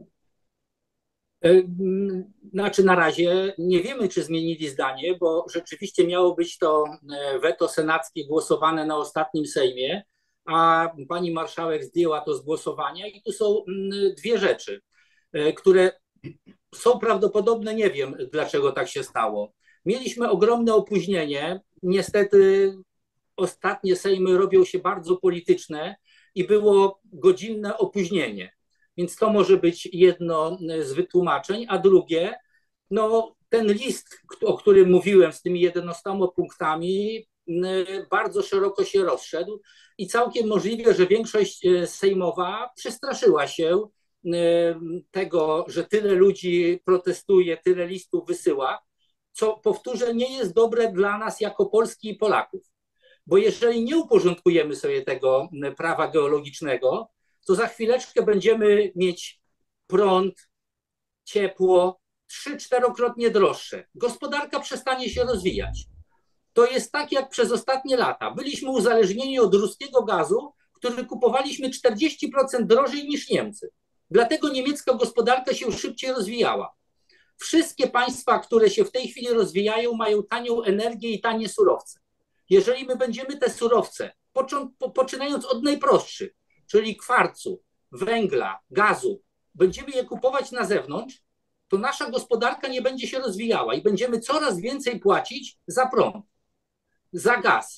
Znaczy na razie nie wiemy, czy zmienili zdanie, bo rzeczywiście miało być to weto senackie głosowane na ostatnim Sejmie, a pani marszałek zdjęła to z głosowania i tu są dwie rzeczy, które są prawdopodobne, nie wiem dlaczego tak się stało. Mieliśmy ogromne opóźnienie, niestety ostatnie Sejmy robią się bardzo polityczne i było godzinne opóźnienie. Więc to może być jedno z wytłumaczeń, a drugie, no ten list, o którym mówiłem z tymi 11 punktami, bardzo szeroko się rozszedł i całkiem możliwe, że większość sejmowa przestraszyła się tego, że tyle ludzi protestuje, tyle listów wysyła, co powtórzę, nie jest dobre dla nas jako Polski i Polaków. Bo jeżeli nie uporządkujemy sobie tego prawa geologicznego, to za chwileczkę będziemy mieć prąd, ciepło 3-4-krotnie droższe. Gospodarka przestanie się rozwijać. To jest tak jak przez ostatnie lata. Byliśmy uzależnieni od ruskiego gazu, który kupowaliśmy 40% drożej niż Niemcy. Dlatego niemiecka gospodarka się szybciej rozwijała. Wszystkie państwa, które się w tej chwili rozwijają, mają tanią energię i tanie surowce. Jeżeli my będziemy te surowce, poczynając od najprostszych, czyli kwarcu, węgla, gazu, będziemy je kupować na zewnątrz, to nasza gospodarka nie będzie się rozwijała i będziemy coraz więcej płacić za prąd, za gaz.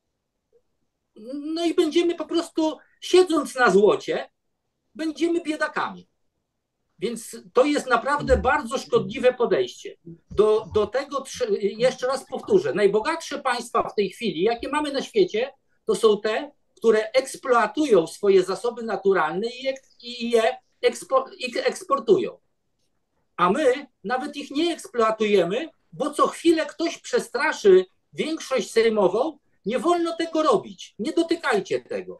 No i będziemy po prostu, siedząc na złocie, będziemy biedakami. Więc to jest naprawdę bardzo szkodliwe podejście. Do tego, jeszcze raz powtórzę, najbogatsze państwa w tej chwili, jakie mamy na świecie, to są te, które eksploatują swoje zasoby naturalne i je eksportują. A my nawet ich nie eksploatujemy, bo co chwilę ktoś przestraszy większość sejmową, nie wolno tego robić, nie dotykajcie tego.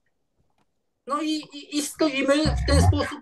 No i stoimy w ten sposób.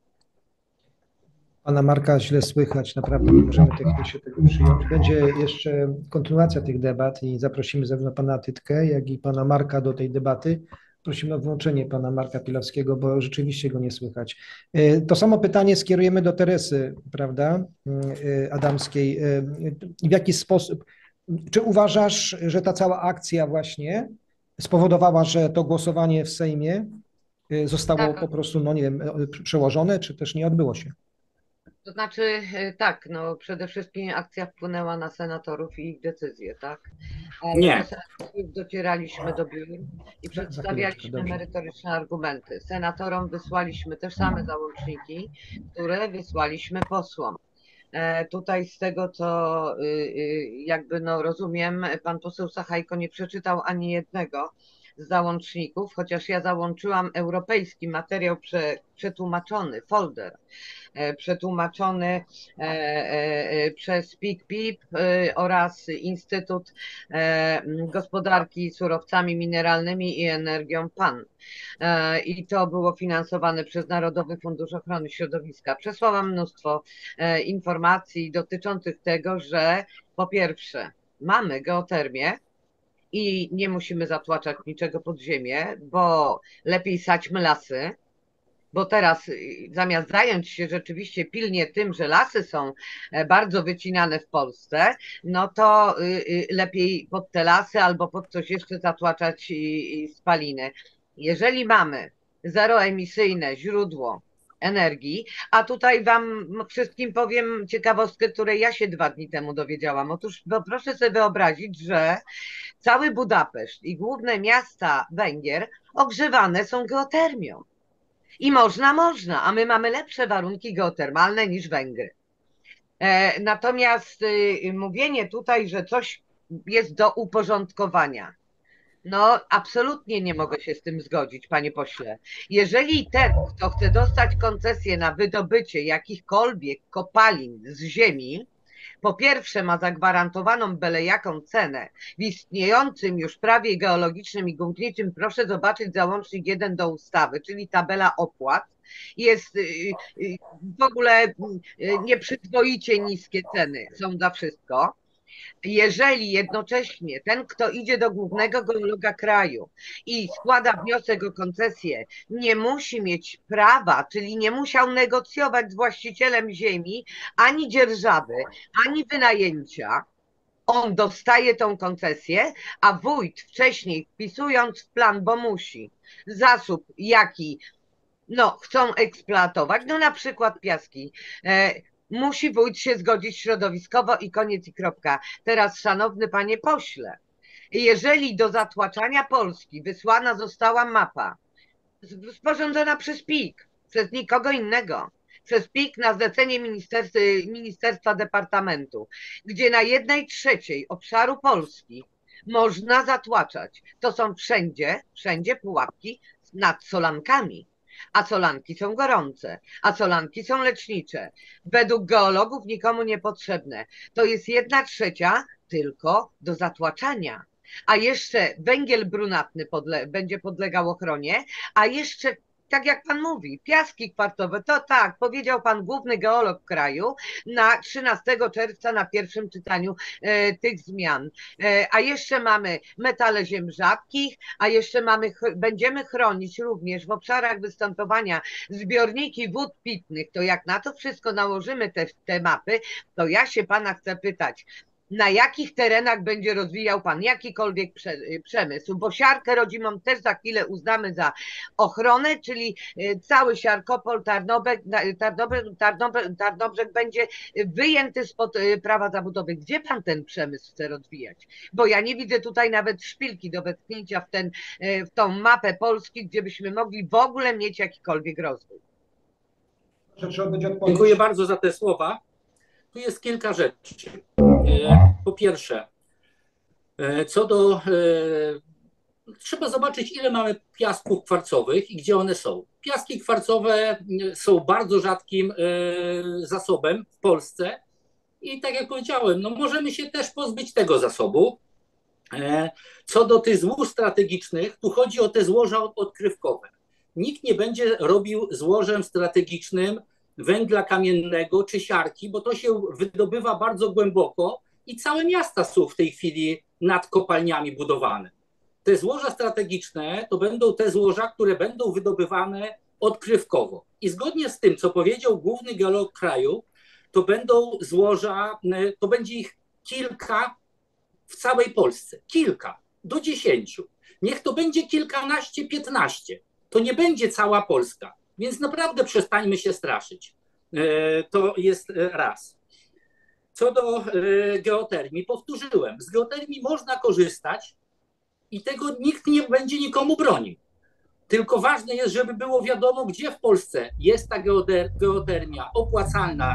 Pana Marka źle słychać, naprawdę nie możemy technicznie tego przyjąć. Będzie jeszcze kontynuacja tych debat i zaprosimy zarówno pana Tytkę, jak i pana Marka do tej debaty. Prosimy o włączenie pana Marka Pilarskiego, bo rzeczywiście go nie słychać. To samo pytanie skierujemy do Teresy, prawda, Adamskiej. W jaki sposób, czy uważasz, że ta cała akcja właśnie spowodowała, że to głosowanie w Sejmie zostało po prostu, no nie wiem, przełożone, czy też nie odbyło się? To znaczy tak, no przede wszystkim akcja wpłynęła na senatorów i ich decyzje, tak? Ale Nie. do senatorów docieraliśmy do biur i przedstawialiśmy merytoryczne argumenty. Senatorom wysłaliśmy też same załączniki, które wysłaliśmy posłom. Tutaj z tego, co jakby no rozumiem, pan poseł Sachajko nie przeczytał ani jednego z załączników, chociaż ja załączyłam europejski materiał przetłumaczony, folder przetłumaczony przez PIK-PIP oraz Instytut Gospodarki Surowcami Mineralnymi i Energią PAN. I to było finansowane przez Narodowy Fundusz Ochrony Środowiska. Przesłałam mnóstwo informacji dotyczących tego, że po pierwsze mamy geotermię i nie musimy zatłaczać niczego pod ziemię, bo lepiej sadźmy lasy, bo teraz zamiast zająć się rzeczywiście pilnie tym, że lasy są bardzo wycinane w Polsce, no to lepiej pod te lasy albo pod coś jeszcze zatłaczać spaliny. Jeżeli mamy zeroemisyjne źródło energii, a tutaj wam wszystkim powiem ciekawostkę, której ja się 2 dni temu dowiedziałam. Otóż proszę sobie wyobrazić, że cały Budapeszt i główne miasta Węgier ogrzewane są geotermią. I można, a my mamy lepsze warunki geotermalne niż Węgry. Natomiast mówienie tutaj, że coś jest do uporządkowania, no absolutnie nie mogę się z tym zgodzić, panie pośle. Jeżeli ten, kto chce dostać koncesję na wydobycie jakichkolwiek kopalin z ziemi, po pierwsze ma zagwarantowaną byle jaką cenę w istniejącym już prawie geologicznym i gruntniczym, proszę zobaczyć załącznik 1 do ustawy, czyli tabela opłat, jest w ogóle nieprzyzwoicie niskie ceny są za wszystko. Jeżeli jednocześnie ten, kto idzie do głównego geologa kraju i składa wniosek o koncesję, nie musi mieć prawa, czyli nie musiał negocjować z właścicielem ziemi, ani dzierżawy, ani wynajęcia, on dostaje tą koncesję, a wójt wcześniej wpisując w plan, bo musi, zasób jaki chcą eksploatować, na przykład piaski, musi wójt się zgodzić środowiskowo i koniec i kropka. Teraz, szanowny panie pośle, jeżeli do zatłaczania Polski wysłana została mapa sporządzona przez PIK, przez nikogo innego, przez PIK na zlecenie Ministerstwa Departamentu, gdzie na 1/3 obszaru Polski można zatłaczać, to są wszędzie pułapki nad solankami. A solanki są gorące, a solanki są lecznicze. Według geologów nikomu niepotrzebne. To jest 1/3 tylko do zatłaczania. A jeszcze węgiel brunatny będzie podlegał ochronie, a jeszcze, tak jak pan mówi, piaski kwartowe, to tak, powiedział pan główny geolog kraju na 13 czerwca na pierwszym czytaniu tych zmian. A jeszcze mamy metale ziem rzadkich, a jeszcze będziemy chronić również w obszarach występowania zbiorniki wód pitnych. To jak na to wszystko nałożymy te mapy, to ja się pana chcę pytać, na jakich terenach będzie rozwijał pan jakikolwiek przemysł, bo siarkę rodzimą też za chwilę uznamy za ochronę, czyli cały Siarkopol, Tarnobrzeg będzie wyjęty spod prawa zabudowy. Gdzie pan ten przemysł chce rozwijać? Bo ja nie widzę tutaj nawet szpilki do wepchnięcia w tą mapę Polski, gdzie byśmy mogli w ogóle mieć jakikolwiek rozwój. Dziękuję bardzo za te słowa. Tu jest kilka rzeczy. Po pierwsze, trzeba zobaczyć, ile mamy piasków kwarcowych i gdzie one są. Piaski kwarcowe są bardzo rzadkim zasobem w Polsce i tak jak powiedziałem, możemy się też pozbyć tego zasobu. Co do tych złóż strategicznych, tu chodzi o te złoża odkrywkowe. Nikt nie będzie robił złożem strategicznym węgla kamiennego czy siarki, bo to się wydobywa bardzo głęboko i całe miasta są w tej chwili nad kopalniami budowane. Te złoża strategiczne to będą te złoża, które będą wydobywane odkrywkowo. I zgodnie z tym, co powiedział główny geolog kraju, to będą złoża, to będzie ich kilka w całej Polsce. Kilka, do 10. Niech to będzie kilkanaście, 15. To nie będzie cała Polska. Więc naprawdę przestańmy się straszyć. To jest raz. Co do geotermii, powtórzyłem, z geotermii można korzystać i tego nikt nie będzie nikomu bronił. Tylko ważne jest, żeby było wiadomo, gdzie w Polsce jest ta geotermia opłacalna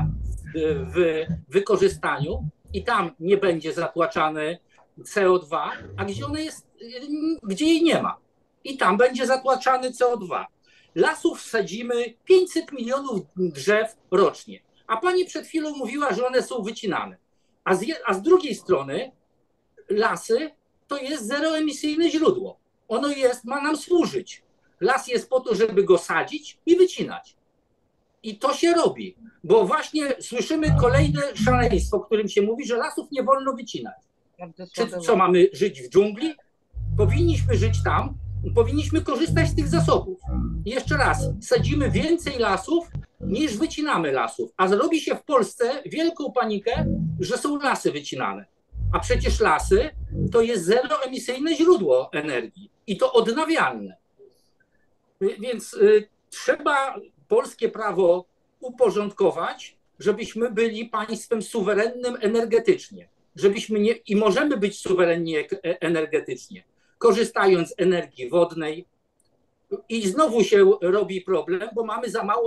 w wykorzystaniu i tam nie będzie zatłaczany CO2, a gdzie ona jest, gdzie jej nie ma. I tam będzie zatłaczany CO2. Lasów sadzimy 500 milionów drzew rocznie. A pani przed chwilą mówiła, że one są wycinane. A z drugiej strony lasy to jest zeroemisyjne źródło. Ono ma nam służyć. Las jest po to, żeby go sadzić i wycinać. I to się robi, bo właśnie słyszymy kolejne szaleństwo, w którym się mówi, że lasów nie wolno wycinać. Czy co, mamy żyć w dżungli? Powinniśmy żyć tam, powinniśmy korzystać z tych zasobów. I jeszcze raz, sadzimy więcej lasów niż wycinamy lasów, a zrobi się w Polsce wielką panikę, że są lasy wycinane. A przecież lasy to jest zeroemisyjne źródło energii i to odnawialne. Więc trzeba polskie prawo uporządkować, żebyśmy byli państwem suwerennym energetycznie. I możemy być suwerenni energetycznie, korzystając z energii wodnej. I znowu się robi problem, bo mamy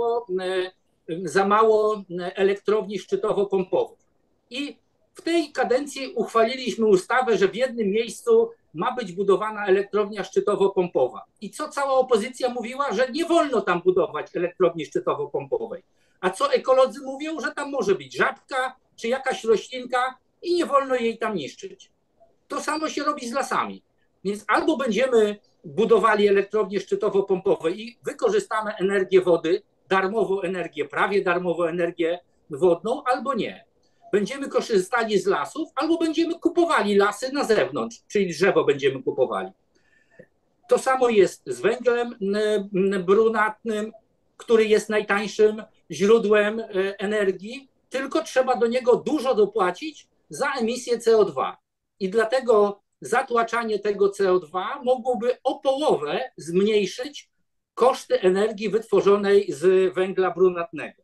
za mało elektrowni szczytowo-pompowych. I w tej kadencji uchwaliliśmy ustawę, że w jednym miejscu ma być budowana elektrownia szczytowo-pompowa. I co cała opozycja mówiła? Że nie wolno tam budować elektrowni szczytowo-pompowej. A co ekolodzy mówią? Że tam może być żabka czy jakaś roślinka i nie wolno jej tam niszczyć. To samo się robi z lasami. Więc albo będziemy budowali elektrownie szczytowo-pompowe i wykorzystamy energię wody, darmową energię, prawie darmową energię wodną, albo nie. Będziemy korzystali z lasów, albo będziemy kupowali lasy na zewnątrz, czyli drzewo będziemy kupowali. To samo jest z węglem brunatnym, który jest najtańszym źródłem energii, tylko trzeba do niego dużo dopłacić za emisję CO2. I dlatego zatłaczanie tego CO2 mogłoby o połowę zmniejszyć koszty energii wytworzonej z węgla brunatnego.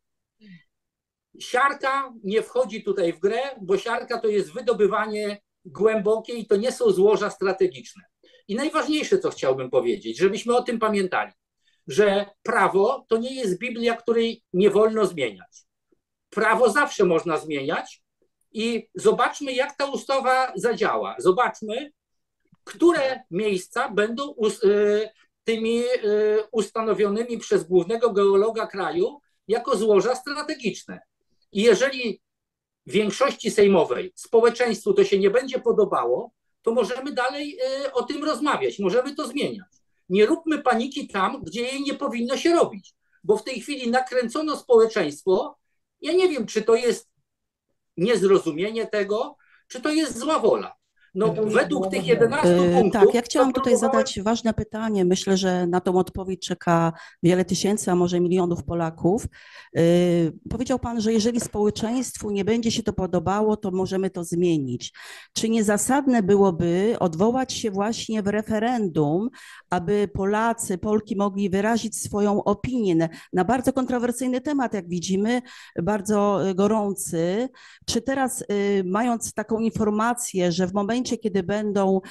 Siarka nie wchodzi tutaj w grę, bo siarka to jest wydobywanie głębokie i to nie są złoża strategiczne. I najważniejsze, co chciałbym powiedzieć, żebyśmy o tym pamiętali, że prawo to nie jest Biblia, której nie wolno zmieniać. Prawo zawsze można zmieniać i zobaczmy, jak ta ustawa zadziała. Zobaczmy, które miejsca będą tymi ustanowionymi przez głównego geologa kraju jako złoża strategiczne. I jeżeli większości sejmowej, społeczeństwu to się nie będzie podobało, to możemy dalej o tym rozmawiać, możemy to zmieniać. Nie róbmy paniki tam, gdzie jej nie powinno się robić, bo w tej chwili nakręcono społeczeństwo. Ja nie wiem, czy to jest niezrozumienie tego, czy to jest zła wola. No, według tych 11 punktów... Tak, ja chciałam tutaj zadać ważne pytanie. Myślę, że na tą odpowiedź czeka wiele tysięcy, a może milionów Polaków. Powiedział pan, że jeżeli społeczeństwu nie będzie się to podobało, to możemy to zmienić. Czy nie zasadne byłoby odwołać się właśnie w referendum, aby Polacy, Polki mogli wyrazić swoją opinię na bardzo kontrowersyjny temat, jak widzimy, bardzo gorący. Czy teraz, mając taką informację, że w momencie, kiedy będą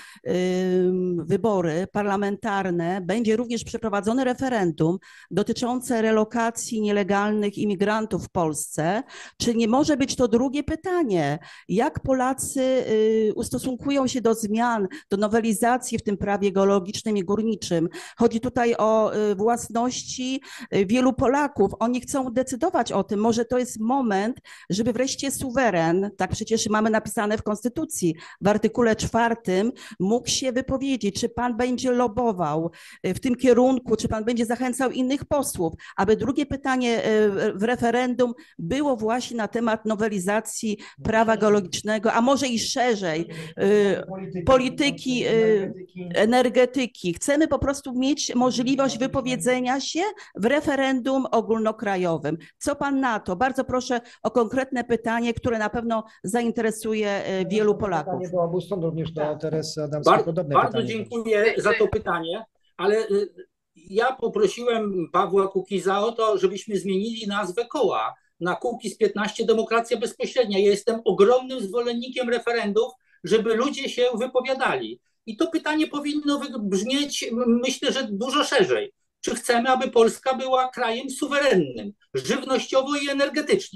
wybory parlamentarne, będzie również przeprowadzone referendum dotyczące relokacji nielegalnych imigrantów w Polsce, czy nie może być to drugie pytanie? Jak Polacy ustosunkują się do zmian, do nowelizacji w tym prawie geologicznym i górniczym? Chodzi tutaj o własności wielu Polaków. Oni chcą decydować o tym. Może to jest moment, żeby wreszcie suweren, tak przecież mamy napisane w Konstytucji, w artykule 4 mógł się wypowiedzieć, czy pan będzie lobował w tym kierunku, czy pan będzie zachęcał innych posłów, aby drugie pytanie w referendum było właśnie na temat nowelizacji prawa geologicznego, a może i szerzej polityki, energetyki. Chcemy po prostu mieć możliwość wypowiedzenia się w referendum ogólnokrajowym. Co pan na to? Bardzo proszę o konkretne pytanie, które na pewno zainteresuje wielu Polaków. Pytanie było stąd również do Teresy Adamskiej. Bardzo dziękuję za to pytanie, ale ja poprosiłem Pawła Kukiza o to, żebyśmy zmienili nazwę koła na Kukiz 15 Demokracja Bezpośrednia. Ja jestem ogromnym zwolennikiem referendów, żeby ludzie się wypowiadali. I to pytanie powinno brzmieć, myślę, że dużo szerzej. Czy chcemy, aby Polska była krajem suwerennym, żywnościowo i energetycznie?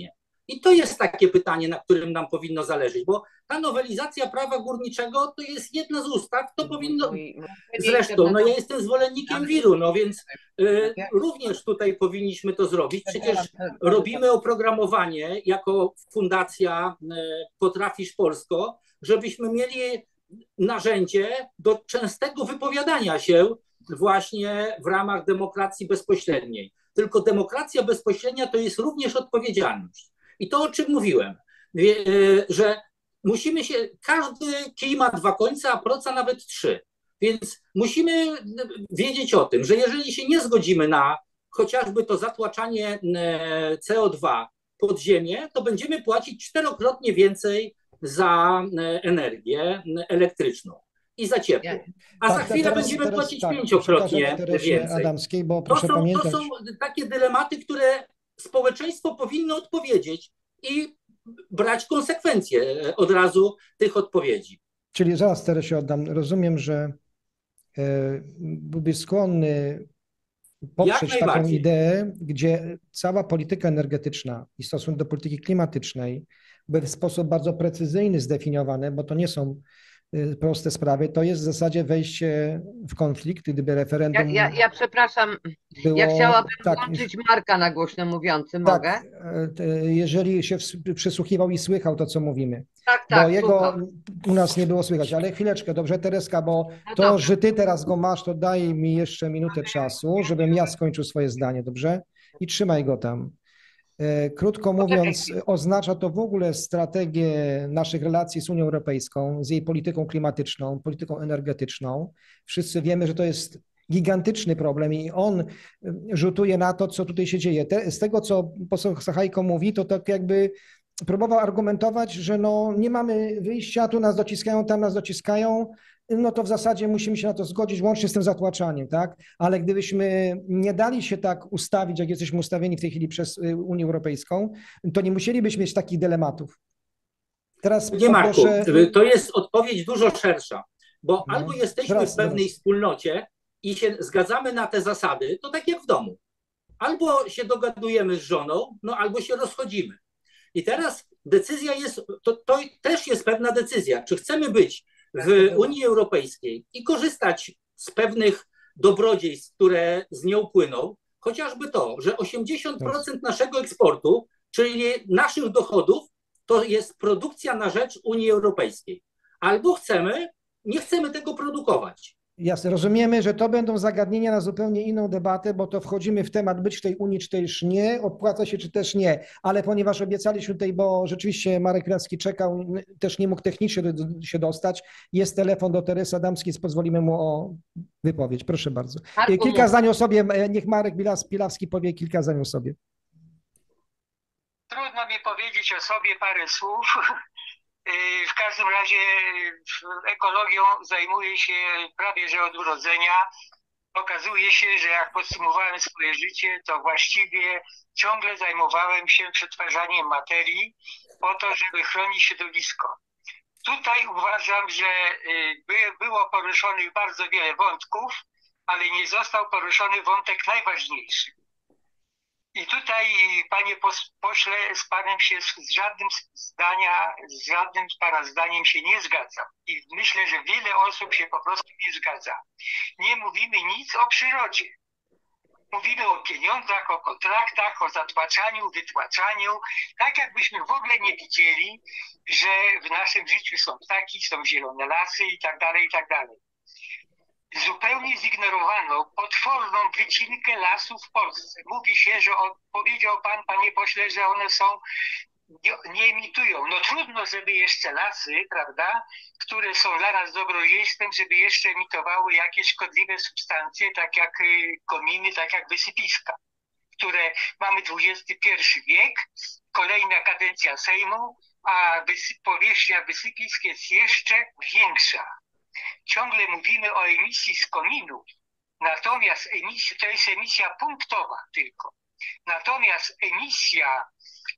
I to jest takie pytanie, na którym nam powinno zależeć, bo ta nowelizacja prawa górniczego to jest jedna z ustaw, to powinno... Zresztą, no ja jestem zwolennikiem WIR-u, no więc również tutaj powinniśmy to zrobić. Przecież robimy oprogramowanie jako Fundacja Potrafisz Polsko, żebyśmy mieli narzędzie do częstego wypowiadania się właśnie w ramach demokracji bezpośredniej. Tylko demokracja bezpośrednia to jest również odpowiedzialność. I to, o czym mówiłem, że musimy się, każdy kij ma dwa końce, a proca nawet trzy. Więc musimy wiedzieć o tym, że jeżeli się nie zgodzimy na chociażby to zatłaczanie CO2 pod ziemię, to będziemy płacić 4-krotnie więcej za energię elektryczną i za ciepło. A za chwilę będziemy płacić 5-krotnie więcej. Adamskiej, bo proszę to pamiętać. są takie dylematy, które społeczeństwo powinno odpowiedzieć i brać konsekwencje od razu tych odpowiedzi. Czyli zaraz teraz się oddam. Rozumiem, że byłby skłonny poprzeć taką ideę, gdzie cała polityka energetyczna i stosunek do polityki klimatycznej były w sposób bardzo precyzyjny zdefiniowane, bo to nie są proste sprawy, to jest w zasadzie wejście w konflikt, gdyby referendum... Ja przepraszam, było, ja chciałabym włączyć Marka na głośno mówiący, mogę? Tak, jeżeli się przysłuchiwał i słychał to, co mówimy. Tak, bo jego słucham. U nas nie było słychać, ale chwileczkę, dobrze Tereska, bo No to, dobrze. że ty teraz go masz, to daj mi jeszcze minutę czasu, żebym ja skończył swoje zdanie, dobrze? I trzymaj go tam. Krótko mówiąc, oznacza to w ogóle strategię naszych relacji z Unią Europejską, z jej polityką klimatyczną, polityką energetyczną. Wszyscy wiemy, że to jest gigantyczny problem i on rzutuje na to, co tutaj się dzieje. Z tego, co poseł Sachajko mówi, to tak jakby próbował argumentować, że no nie mamy wyjścia, tu nas dociskają, tam nas dociskają, no to w zasadzie musimy się na to zgodzić, łącznie z tym zatłaczaniem, tak? Ale gdybyśmy nie dali się tak ustawić, jak jesteśmy ustawieni w tej chwili przez Unię Europejską, to nie musielibyśmy mieć takich dylematów. Teraz nie, Marku, to jest odpowiedź dużo szersza, bo albo jesteśmy w pewnej wspólnocie i się zgadzamy na te zasady, to tak jak w domu. Albo się dogadujemy z żoną, no albo się rozchodzimy. I teraz decyzja jest, to też jest pewna decyzja, czy chcemy być w Unii Europejskiej i korzystać z pewnych dobrodziejstw, które z nią płyną, chociażby to, że 80% naszego eksportu, czyli naszych dochodów, to jest produkcja na rzecz Unii Europejskiej. Albo nie chcemy tego produkować. Jasne, rozumiemy, że to będą zagadnienia na zupełnie inną debatę, bo to wchodzimy w temat być w tej Unii, czy też nie, opłaca się, czy też nie, ale ponieważ obiecaliśmy tutaj, bo rzeczywiście Marek Pilawski czekał, też nie mógł technicznie się dostać, jest telefon do Teresy Adamskiej, pozwolimy mu o wypowiedź. Proszę bardzo. Kilka zdań o sobie, niech Marek Pilawski powie kilka zdań o sobie. Trudno mi powiedzieć o sobie parę słów. W każdym razie ekologią zajmuję się prawie że od urodzenia. Okazuje się, że jak podsumowałem swoje życie, to właściwie ciągle zajmowałem się przetwarzaniem materii po to, żeby chronić środowisko. Tutaj uważam, że było poruszonych bardzo wiele wątków, ale nie został poruszony wątek najważniejszy. I tutaj, panie pośle, z panem się z żadnym pana zdaniem się nie zgadzam. I myślę, że wiele osób się po prostu nie zgadza. Nie mówimy nic o przyrodzie. Mówimy o pieniądzach, o kontraktach, o zatłaczaniu, wytłaczaniu. Tak jakbyśmy w ogóle nie widzieli, że w naszym życiu są ptaki, są zielone lasy i tak dalej, i tak dalej. Zupełnie zignorowano potworną wycinkę lasów w Polsce. Mówi się, że powiedział pan, panie pośle, że one nie emitują. No trudno, żeby jeszcze lasy, prawda, które są dla nas dobrodziejstwem, żeby jeszcze emitowały jakieś szkodliwe substancje, tak jak kominy, tak jak wysypiska, które mamy XXI wiek, kolejna kadencja Sejmu, a powierzchnia wysypisk jest jeszcze większa. Ciągle mówimy o emisji z kominów, natomiast to jest emisja punktowa tylko. Natomiast emisja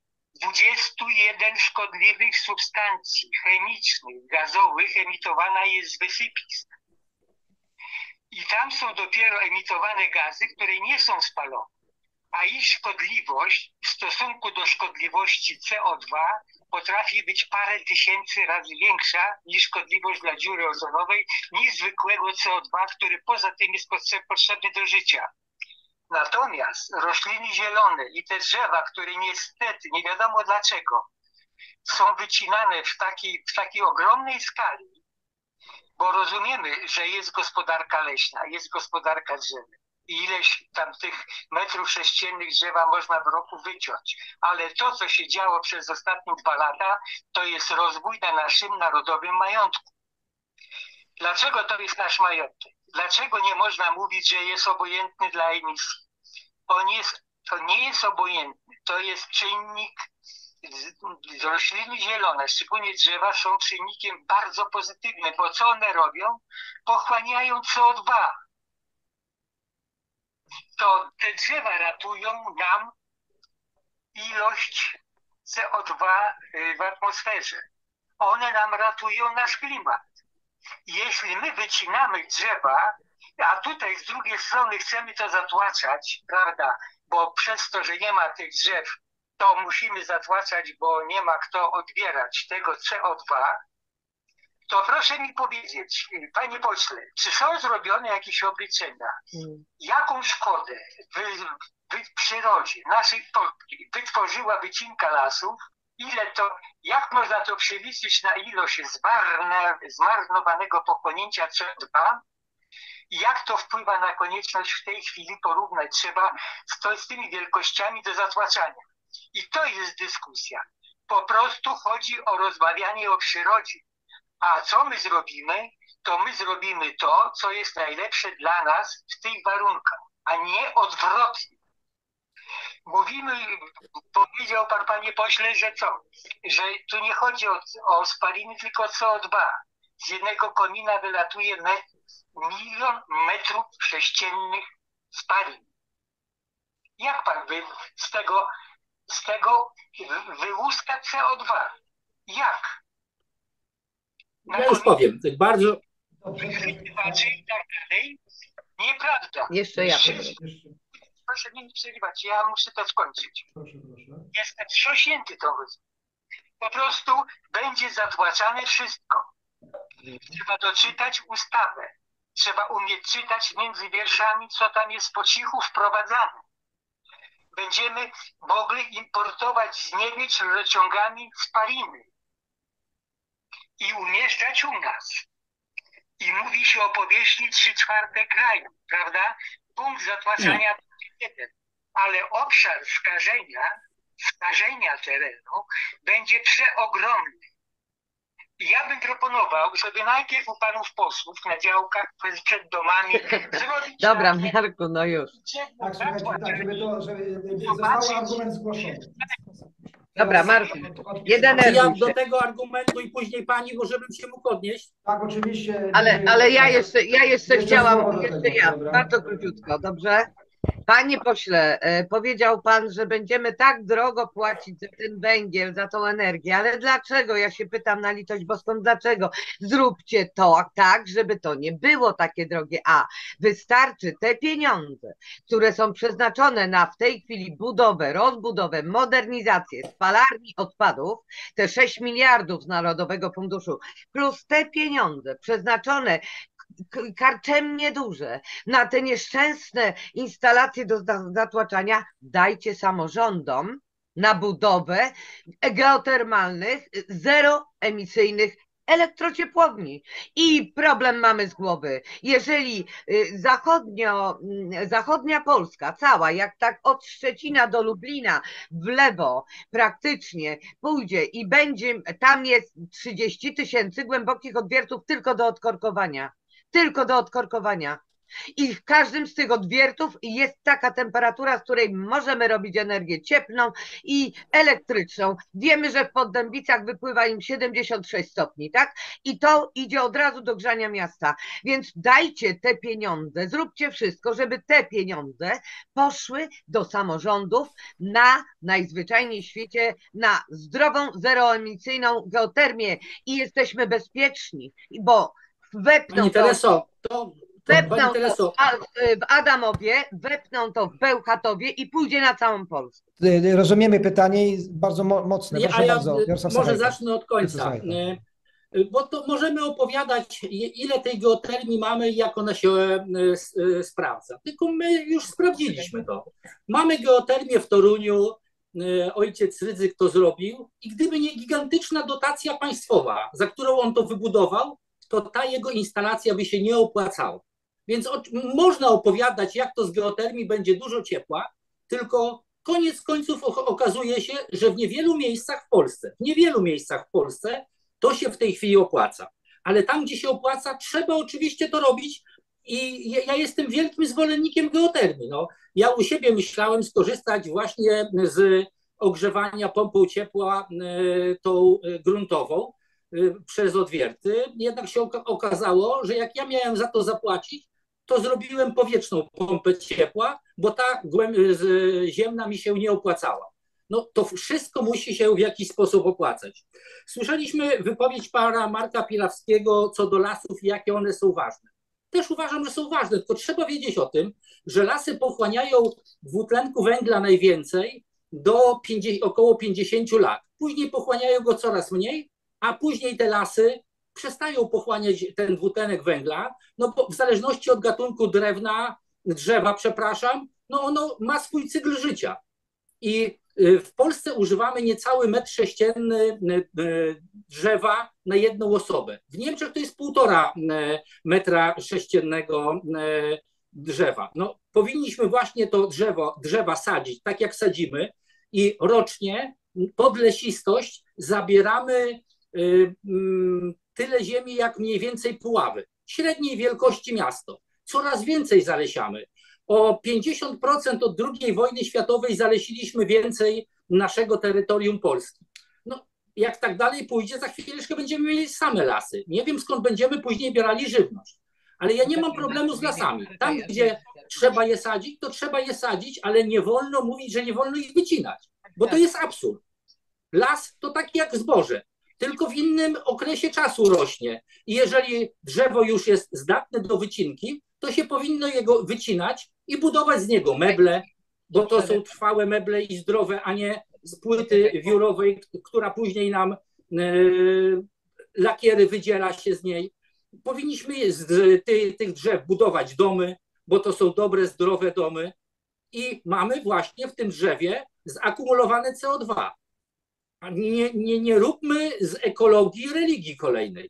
21 szkodliwych substancji chemicznych, gazowych emitowana jest z wysypisk. I tam są dopiero emitowane gazy, które nie są spalone. a ich szkodliwość w stosunku do szkodliwości CO2 potrafi być parę tysięcy razy większa niż szkodliwość dla dziury ozonowej, niż zwykłego CO2, który poza tym jest potrzebny do życia. Natomiast rośliny zielone i te drzewa, które niestety nie wiadomo dlaczego są wycinane w takiej ogromnej skali, bo rozumiemy, że jest gospodarka leśna, jest gospodarka drzew i ileś tam tych metrów sześciennych drzewa można w roku wyciąć, ale to, co się działo przez ostatnie 2 lata, to jest rozwój na naszym narodowym majątku. Dlaczego to jest nasz majątek? Dlaczego nie można mówić, że jest obojętny dla emisji? To nie jest obojętny, to jest czynnik. Rośliny zielone, szczególnie drzewa, są czynnikiem bardzo pozytywnym, bo co one robią? Pochłaniają CO2. To te drzewa ratują nam ilość CO2 w atmosferze. One nam ratują nasz klimat. Jeśli my wycinamy drzewa, a tutaj z drugiej strony chcemy to zatłaczać, prawda, bo przez to, że nie ma tych drzew, to musimy zatłaczać, bo nie ma kto odbierać tego CO2, to proszę mi powiedzieć, panie pośle, czy są zrobione jakieś obliczenia, jaką szkodę w przyrodzie naszej wytworzyła wycinka lasów, jak można to przeliczyć na ilość zmarnowanego pochłonięcia CO2 i jak to wpływa na konieczność w tej chwili porównać trzeba z tymi wielkościami do zatłaczania. I to jest dyskusja. Po prostu chodzi o rozmawianie o przyrodzie. A co my zrobimy? To my zrobimy to, co jest najlepsze dla nas w tych warunkach, a nie odwrotnie. Powiedział pan, panie pośle, że co? Że tu nie chodzi o spaliny, tylko o CO2. Z jednego komina wylatuje 1 milion metrów sześciennych spalin. Jak pan z tego wyłuska CO2? Jak? Ja już powiem, bardzo... Wykrytywaczy i tak dalej. Nieprawda. Jeszcze ja. Proszę mnie nie przerywać, ja muszę to skończyć. Proszę, proszę. Jestem wstrząśnięty tą rozmową. Po prostu będzie zatłaczane wszystko. Trzeba doczytać ustawę. Trzeba umieć czytać między wierszami, co tam jest po cichu wprowadzane. Będziemy mogli importować z Niemiec rurociągami spaliny i umieszczać u nas. I mówi się o powierzchni 3/4 kraju, prawda? Punkt zatłaczania 1, ale obszar skażenia terenu będzie przeogromny. I ja bym proponował, żeby najpierw u panów posłów na działkach przed domami zrobić... Dobra, Marku, no już. Tak, słuchajcie, tak, żeby został argument zgłoszony. Dobra, Marku, nie Ja denerwuj do się. tego argumentu i później pani, bo żebym się mógł odnieść. Tak, oczywiście. Ale ja jeszcze chciałam, słowo do tego, dobra? bardzo króciutko, dobrze? Panie pośle, powiedział pan, że będziemy tak drogo płacić za ten węgiel, za tą energię, ale dlaczego? Ja się pytam na litość boską, dlaczego? Zróbcie to tak, żeby to nie było takie drogie, a wystarczy te pieniądze, które są przeznaczone na w tej chwili budowę, rozbudowę, modernizację spalarni odpadów, te 6 miliardów z Narodowego Funduszu, plus te pieniądze przeznaczone karczemnie duże na te nieszczęsne instalacje do zatłaczania, dajcie samorządom na budowę geotermalnych, zeroemisyjnych elektrociepłowni. I problem mamy z głowy. Jeżeli zachodnia Polska cała, jak tak od Szczecina do Lublina w lewo praktycznie pójdzie i będzie, tam jest 30 000 głębokich odwiertów tylko do odkorkowania. Tylko do odkorkowania. I w każdym z tych odwiertów jest taka temperatura, z której możemy robić energię cieplną i elektryczną. Wiemy, że w Poddębicach wypływa im 76 stopni, tak? I to idzie od razu do grzania miasta. Więc dajcie te pieniądze, zróbcie wszystko, żeby te pieniądze poszły do samorządów na najzwyczajniej w świecie, na zdrową, zeroemisyjną geotermię i jesteśmy bezpieczni, bo wepną Pani Tereso, wepną to w Adamowie, wepną to w Bełchatowie i pójdzie na całą Polskę. Rozumiemy pytanie i bardzo mocne. Proszę bardzo, Jarosław może Sachajko. zacznę od końca. Bo to możemy opowiadać, ile tej geotermii mamy i jak ona się sprawdza. Tylko my już sprawdziliśmy to. Mamy geotermię w Toruniu, ojciec Rydzyk to zrobił i gdyby nie gigantyczna dotacja państwowa, za którą on to wybudował, to ta jego instalacja by się nie opłacała. Więc można opowiadać, jak to z geotermii będzie dużo ciepła, tylko koniec końców okazuje się, że w niewielu miejscach w Polsce to się w tej chwili opłaca. Ale tam, gdzie się opłaca, trzeba oczywiście to robić i ja jestem wielkim zwolennikiem geotermii. No, ja u siebie myślałem skorzystać właśnie z ogrzewania pompą ciepła tą gruntową przez odwierty. Jednak się okazało, że jak ja miałem za to zapłacić, to zrobiłem powietrzną pompę ciepła, bo ta ziemna mi się nie opłacała. No to wszystko musi się w jakiś sposób opłacać. Słyszeliśmy wypowiedź pana Marka Pilawskiego co do lasów i jakie one są ważne. Też uważam, że są ważne, tylko trzeba wiedzieć o tym, że lasy pochłaniają dwutlenku węgla najwięcej do około 50 lat. Później pochłaniają go coraz mniej, a później te lasy przestają pochłaniać ten dwutlenek węgla, no bo w zależności od gatunku drzewa, no ono ma swój cykl życia. I w Polsce używamy niecały metr sześcienny drzewa na jedną osobę. W Niemczech to jest 1,5 metra sześciennego drzewa. No, powinniśmy właśnie to drzewa sadzić tak jak sadzimy i rocznie pod lesistość zabieramy tyle ziemi jak mniej więcej Puławy. Średniej wielkości miasto. Coraz więcej zalesiamy. O 50% od II wojny światowej zalesiliśmy więcej naszego terytorium Polski. No, jak tak dalej pójdzie, za chwileczkę będziemy mieli same lasy. Nie wiem, skąd będziemy później bierali żywność. Ale ja nie mam problemu z lasami. Tam, gdzie trzeba je sadzić, to trzeba je sadzić, ale nie wolno mówić, że nie wolno ich wycinać. Bo to jest absurd. Las to tak jak zboże, tylko w innym okresie czasu rośnie. I jeżeli drzewo już jest zdatne do wycinki, to się powinno jego wycinać i budować z niego meble, bo to są trwałe meble i zdrowe, a nie z płyty wiórowej, która później nam lakiery wydziela się z niej. Powinniśmy z tych drzew budować domy, bo to są dobre, zdrowe domy i mamy właśnie w tym drzewie zakumulowane CO2. A nie róbmy z ekologii religii kolejnej.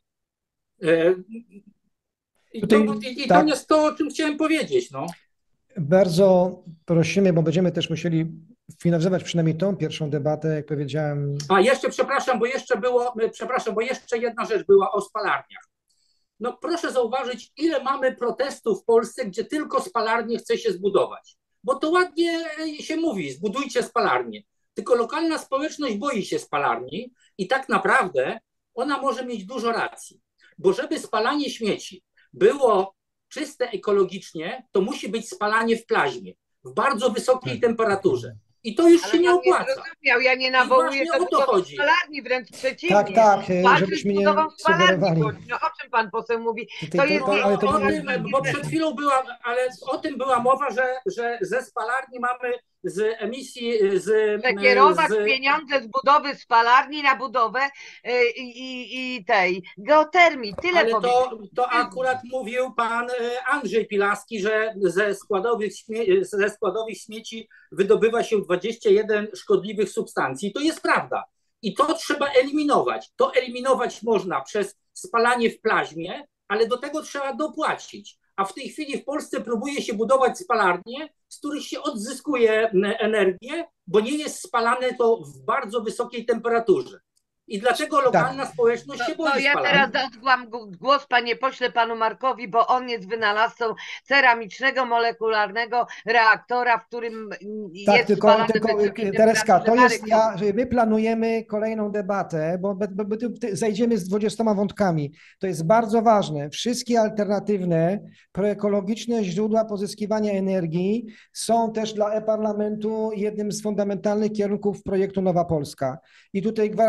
To jest to, o czym chciałem powiedzieć. No. Bardzo prosimy, bo będziemy też musieli finalizować przynajmniej tą pierwszą debatę, jak powiedziałem. A jeszcze, przepraszam, bo jeszcze jedna rzecz była o spalarniach. No proszę zauważyć, ile mamy protestów w Polsce, gdzie tylko spalarnię chce się zbudować. Bo to ładnie się mówi, zbudujcie spalarnię. Tylko lokalna społeczność boi się spalarni i tak naprawdę ona może mieć dużo racji. Bo żeby spalanie śmieci było czyste ekologicznie, to musi być spalanie w plazmie, w bardzo wysokiej temperaturze. I to już się nie opłaca. Ja nie nawołuję do spalarni, wręcz przeciwnie. Tak, żebyśmy nie sugerowali. No o czym pan poseł mówi? Bo przed chwilą o tym była mowa, że ze spalarni mamy z emisji... Przekierować pieniądze z budowy spalarni na budowę i tej geotermii. Tyle ale to akurat mówił pan Andrzej Pilaski, że ze składowych śmieci wydobywa się 21 szkodliwych substancji. To jest prawda. I to trzeba eliminować. To eliminować można przez spalanie w plazmie, ale do tego trzeba dopłacić. A w tej chwili w Polsce próbuje się budować spalarnie, z których się odzyskuje energię, bo nie jest spalane to w bardzo wysokiej temperaturze. I dlaczego lokalna społeczność się boi ja spalania? teraz oddam głos, panie pośle, panu Markowi, bo on jest wynalazcą ceramicznego, molekularnego reaktora, w którym jest tylko Tereska, to jest my planujemy kolejną debatę, bo zajdziemy z 20 wątkami. To jest bardzo ważne. Wszystkie alternatywne, proekologiczne źródła pozyskiwania energii są też dla e-parlamentu jednym z fundamentalnych kierunków projektu Nowa Polska. I tutaj gwarantujemy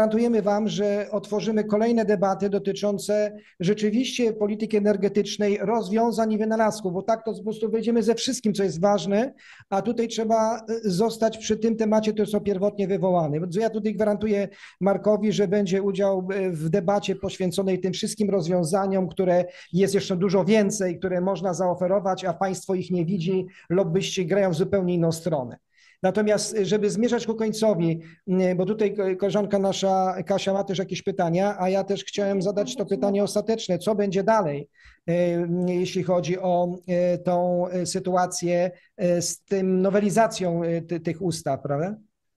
Wam, że otworzymy kolejne debaty dotyczące rzeczywiście polityki energetycznej, rozwiązań i wynalazków, bo tak to po prostu wejdziemy ze wszystkim, co jest ważne, a tutaj trzeba zostać przy tym temacie, który został pierwotnie wywołany. Ja tutaj gwarantuję Markowi, że będzie udział w debacie poświęconej tym wszystkim rozwiązaniom, które jest jeszcze dużo więcej, które można zaoferować, a państwo ich nie widzi, lobbyści grają w zupełnie inną stronę. Natomiast, żeby zmierzać ku końcowi, bo tutaj koleżanka nasza Kasia ma też jakieś pytania, a ja też chciałem zadać to pytanie ostateczne. Co będzie dalej, jeśli chodzi o tą sytuację z tym nowelizacją tych ustaw, prawda?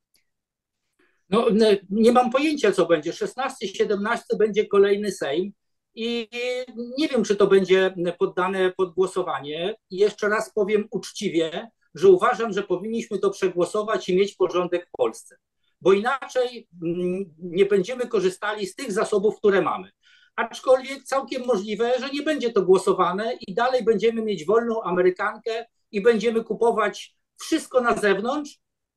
No, nie mam pojęcia, co będzie. 16, 17 będzie kolejny Sejm i nie wiem, czy to będzie poddane pod głosowanie. I jeszcze raz powiem uczciwie, że uważam, że powinniśmy to przegłosować i mieć porządek w Polsce, bo inaczej nie będziemy korzystali z tych zasobów, które mamy. Aczkolwiek całkiem możliwe, że nie będzie to głosowane i dalej będziemy mieć wolną Amerykankę i będziemy kupować wszystko na zewnątrz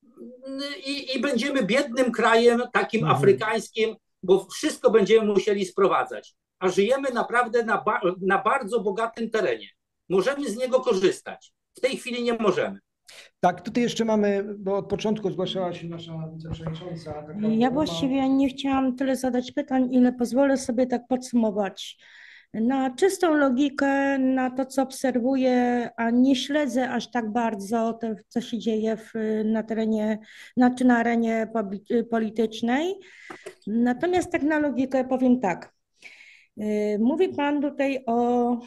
i będziemy biednym krajem takim afrykańskim, bo wszystko będziemy musieli sprowadzać. A żyjemy naprawdę na bardzo bogatym terenie. Możemy z niego korzystać. W tej chwili nie możemy. Tak, tutaj jeszcze mamy, bo od początku zgłaszała się nasza wiceprzewodnicząca. Ja właściwie nie chciałam tyle zadać pytań, ile pozwolę sobie tak podsumować. Na czystą logikę, na to, co obserwuję, a nie śledzę aż tak bardzo to, co się dzieje na terenie, na arenie politycznej. Natomiast tak na logikę powiem tak. Mówi Pan tutaj o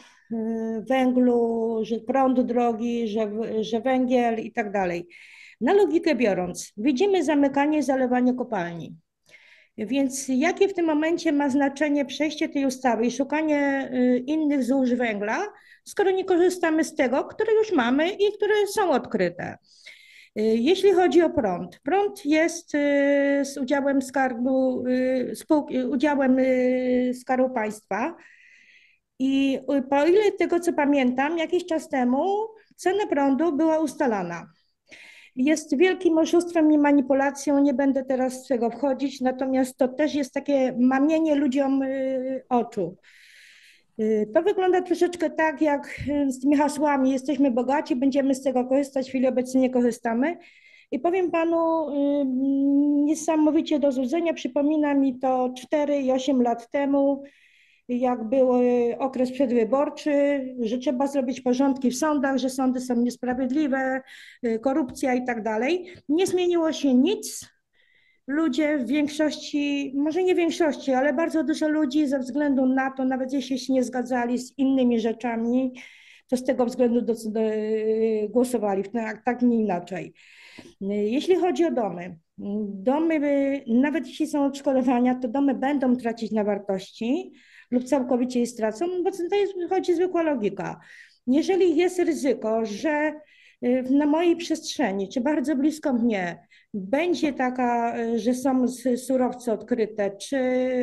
węglu, że prąd drogi, że węgiel i tak dalej. Na logikę biorąc, widzimy zamykanie i zalewanie kopalni. Więc jakie w tym momencie ma znaczenie przejście tej ustawy i szukanie innych złóż węgla, skoro nie korzystamy z tego, które już mamy i które są odkryte? Jeśli chodzi o prąd, prąd jest z udziałem Skarbu Państwa i po ile tego co pamiętam, jakiś czas temu cena prądu była ustalana. Jest wielkim oszustwem i manipulacją, nie będę teraz w tego wchodzić, natomiast to też jest takie mamienie ludziom oczu. To wygląda troszeczkę tak, jak z tymi hasłami: jesteśmy bogaci, będziemy z tego korzystać, w chwili obecnej nie korzystamy. I powiem Panu, niesamowicie do złudzenia, przypomina mi to 4 i 8 lat temu, jak był okres przedwyborczy, że trzeba zrobić porządki w sądach, że sądy są niesprawiedliwe, korupcja i tak dalej. Nie zmieniło się nic. Ludzie w większości, może nie większości, ale bardzo dużo ludzi ze względu na to, nawet jeśli się nie zgadzali z innymi rzeczami, to z tego względu głosowali tak nie inaczej. Jeśli chodzi o domy, nawet jeśli są odszkodowania, to domy będą tracić na wartości lub całkowicie je stracą, bo to chodzi zwykła logika. Jeżeli jest ryzyko, że na mojej przestrzeni, czy bardzo blisko mnie, będzie taka, że są surowce odkryte, czy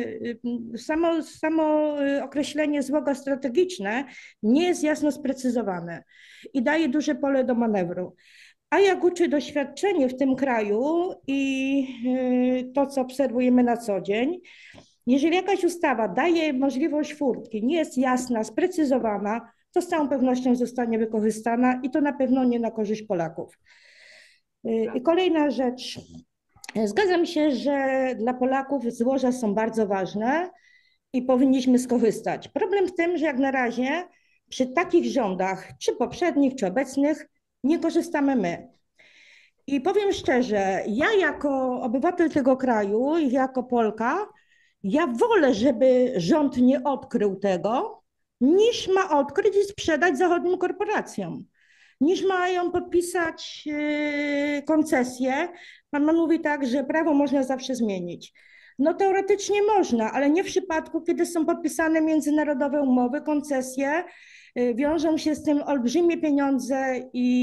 samo określenie złoga strategiczne nie jest jasno sprecyzowane i daje duże pole do manewru. A jak uczy doświadczenie w tym kraju i to, co obserwujemy na co dzień, jeżeli jakaś ustawa daje możliwość furtki, nie jest jasna, sprecyzowana, to z całą pewnością zostanie wykorzystana i to na pewno nie na korzyść Polaków. I kolejna rzecz. Zgadzam się, że dla Polaków złoża są bardzo ważne i powinniśmy skorzystać. Problem w tym, że jak na razie przy takich rządach, czy poprzednich, czy obecnych, nie korzystamy my. I powiem szczerze, ja jako obywatel tego kraju i jako Polka, ja wolę, żeby rząd nie odkrył tego, niż ma odkryć i sprzedać zachodnim korporacjom. Niż mają podpisać koncesję. Pan mówi tak, że prawo można zawsze zmienić. No teoretycznie można, ale nie w przypadku, kiedy są podpisane międzynarodowe umowy, koncesje, wiążą się z tym olbrzymie pieniądze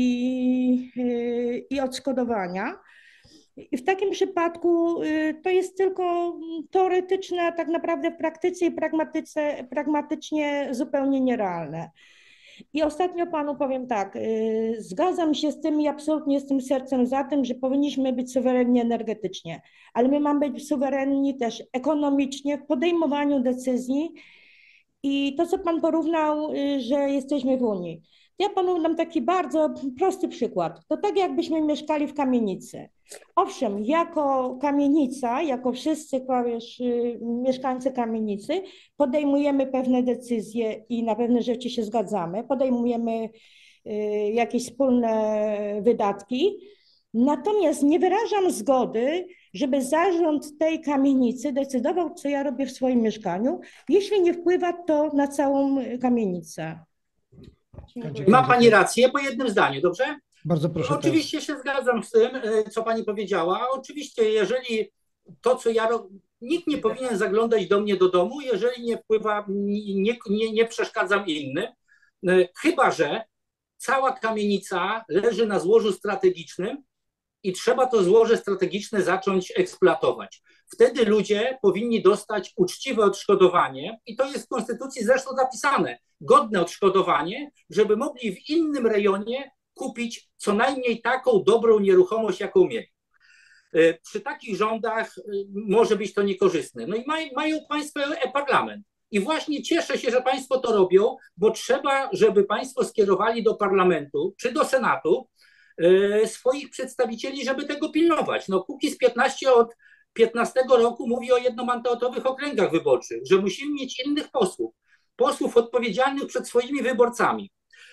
i odszkodowania. I w takim przypadku to jest tylko teoretyczne, a tak naprawdę w praktyce i pragmatycznie zupełnie nierealne. I ostatnio panu powiem tak, zgadzam się z tym i absolutnie jestem sercem za tym, że powinniśmy być suwerenni energetycznie, ale my mamy być suwerenni też ekonomicznie w podejmowaniu decyzji i to, co pan porównał, że jesteśmy w Unii. Ja panu dam taki bardzo prosty przykład. To tak jakbyśmy mieszkali w kamienicy. Owszem, jako kamienica, jako wszyscy mieszkańcy kamienicy podejmujemy pewne decyzje i na pewne rzeczy się zgadzamy, podejmujemy jakieś wspólne wydatki, natomiast nie wyrażam zgody, żeby zarząd tej kamienicy decydował, co ja robię w swoim mieszkaniu, jeśli nie wpływa to na całą kamienicę. Dziękuję. Ma pani rację po jednym zdaniu, dobrze? Bardzo proszę. Oczywiście się zgadzam z tym, co pani powiedziała. Oczywiście, jeżeli to, co ja robię, nikt nie powinien zaglądać do mnie do domu, jeżeli nie wpływa, nie przeszkadzam innym, chyba że cała kamienica leży na złożu strategicznym i trzeba to złoże strategiczne zacząć eksploatować. Wtedy ludzie powinni dostać uczciwe odszkodowanie i to jest w Konstytucji zresztą zapisane, godne odszkodowanie, żeby mogli w innym rejonie kupić co najmniej taką dobrą nieruchomość, jaką mieli. Przy takich rządach może być to niekorzystne. No i mają państwo e-parlament. I właśnie cieszę się, że państwo to robią, bo trzeba, żeby państwo skierowali do parlamentu czy do Senatu swoich przedstawicieli, żeby tego pilnować. No Kukiz 15 od 15 roku mówi o jednomandatowych okręgach wyborczych, że musimy mieć innych posłów odpowiedzialnych przed swoimi wyborcami.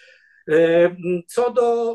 Co do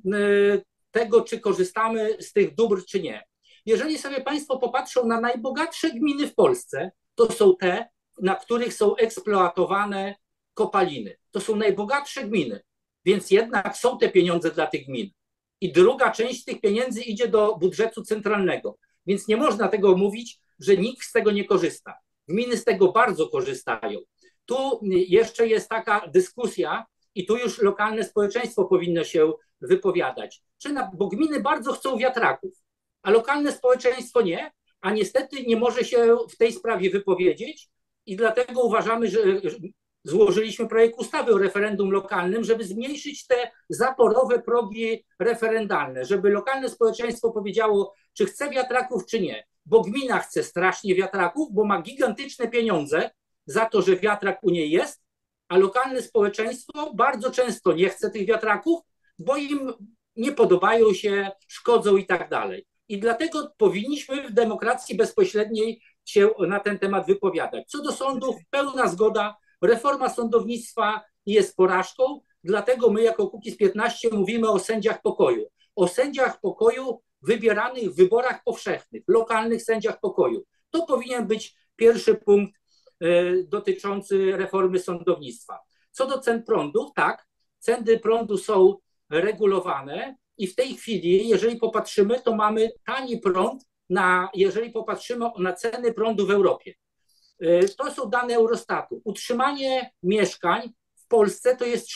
tego, czy korzystamy z tych dóbr, czy nie. Jeżeli sobie państwo popatrzą na najbogatsze gminy w Polsce, to są te, na których są eksploatowane kopaliny. To są najbogatsze gminy, więc jednak są te pieniądze dla tych gmin. I druga część tych pieniędzy idzie do budżetu centralnego. Więc nie można tego mówić, że nikt z tego nie korzysta. Gminy z tego bardzo korzystają. Tu jeszcze jest taka dyskusja i tu już lokalne społeczeństwo powinno się wypowiadać. Bo gminy bardzo chcą wiatraków, a lokalne społeczeństwo nie, a niestety nie może się w tej sprawie wypowiedzieć i dlatego uważamy, że złożyliśmy projekt ustawy o referendum lokalnym, żeby zmniejszyć te zaporowe progi referendalne, żeby lokalne społeczeństwo powiedziało, czy chce wiatraków, czy nie. Bo gmina chce strasznie wiatraków, bo ma gigantyczne pieniądze za to, że wiatrak u niej jest, a lokalne społeczeństwo bardzo często nie chce tych wiatraków, bo im nie podobają się, szkodzą i tak dalej. I dlatego powinniśmy w demokracji bezpośredniej się na ten temat wypowiadać. Co do sądów, pełna zgoda. Reforma sądownictwa jest porażką, dlatego my jako Kukiz 15 mówimy o sędziach pokoju. O sędziach pokoju wybieranych w wyborach powszechnych, lokalnych sędziach pokoju. To powinien być pierwszy punkt dotyczący reformy sądownictwa. Co do cen prądu, tak, ceny prądu są regulowane i w tej chwili, jeżeli popatrzymy, to mamy tani prąd, jeżeli popatrzymy na ceny prądu w Europie. To są dane Eurostatu. Utrzymanie mieszkań w Polsce to jest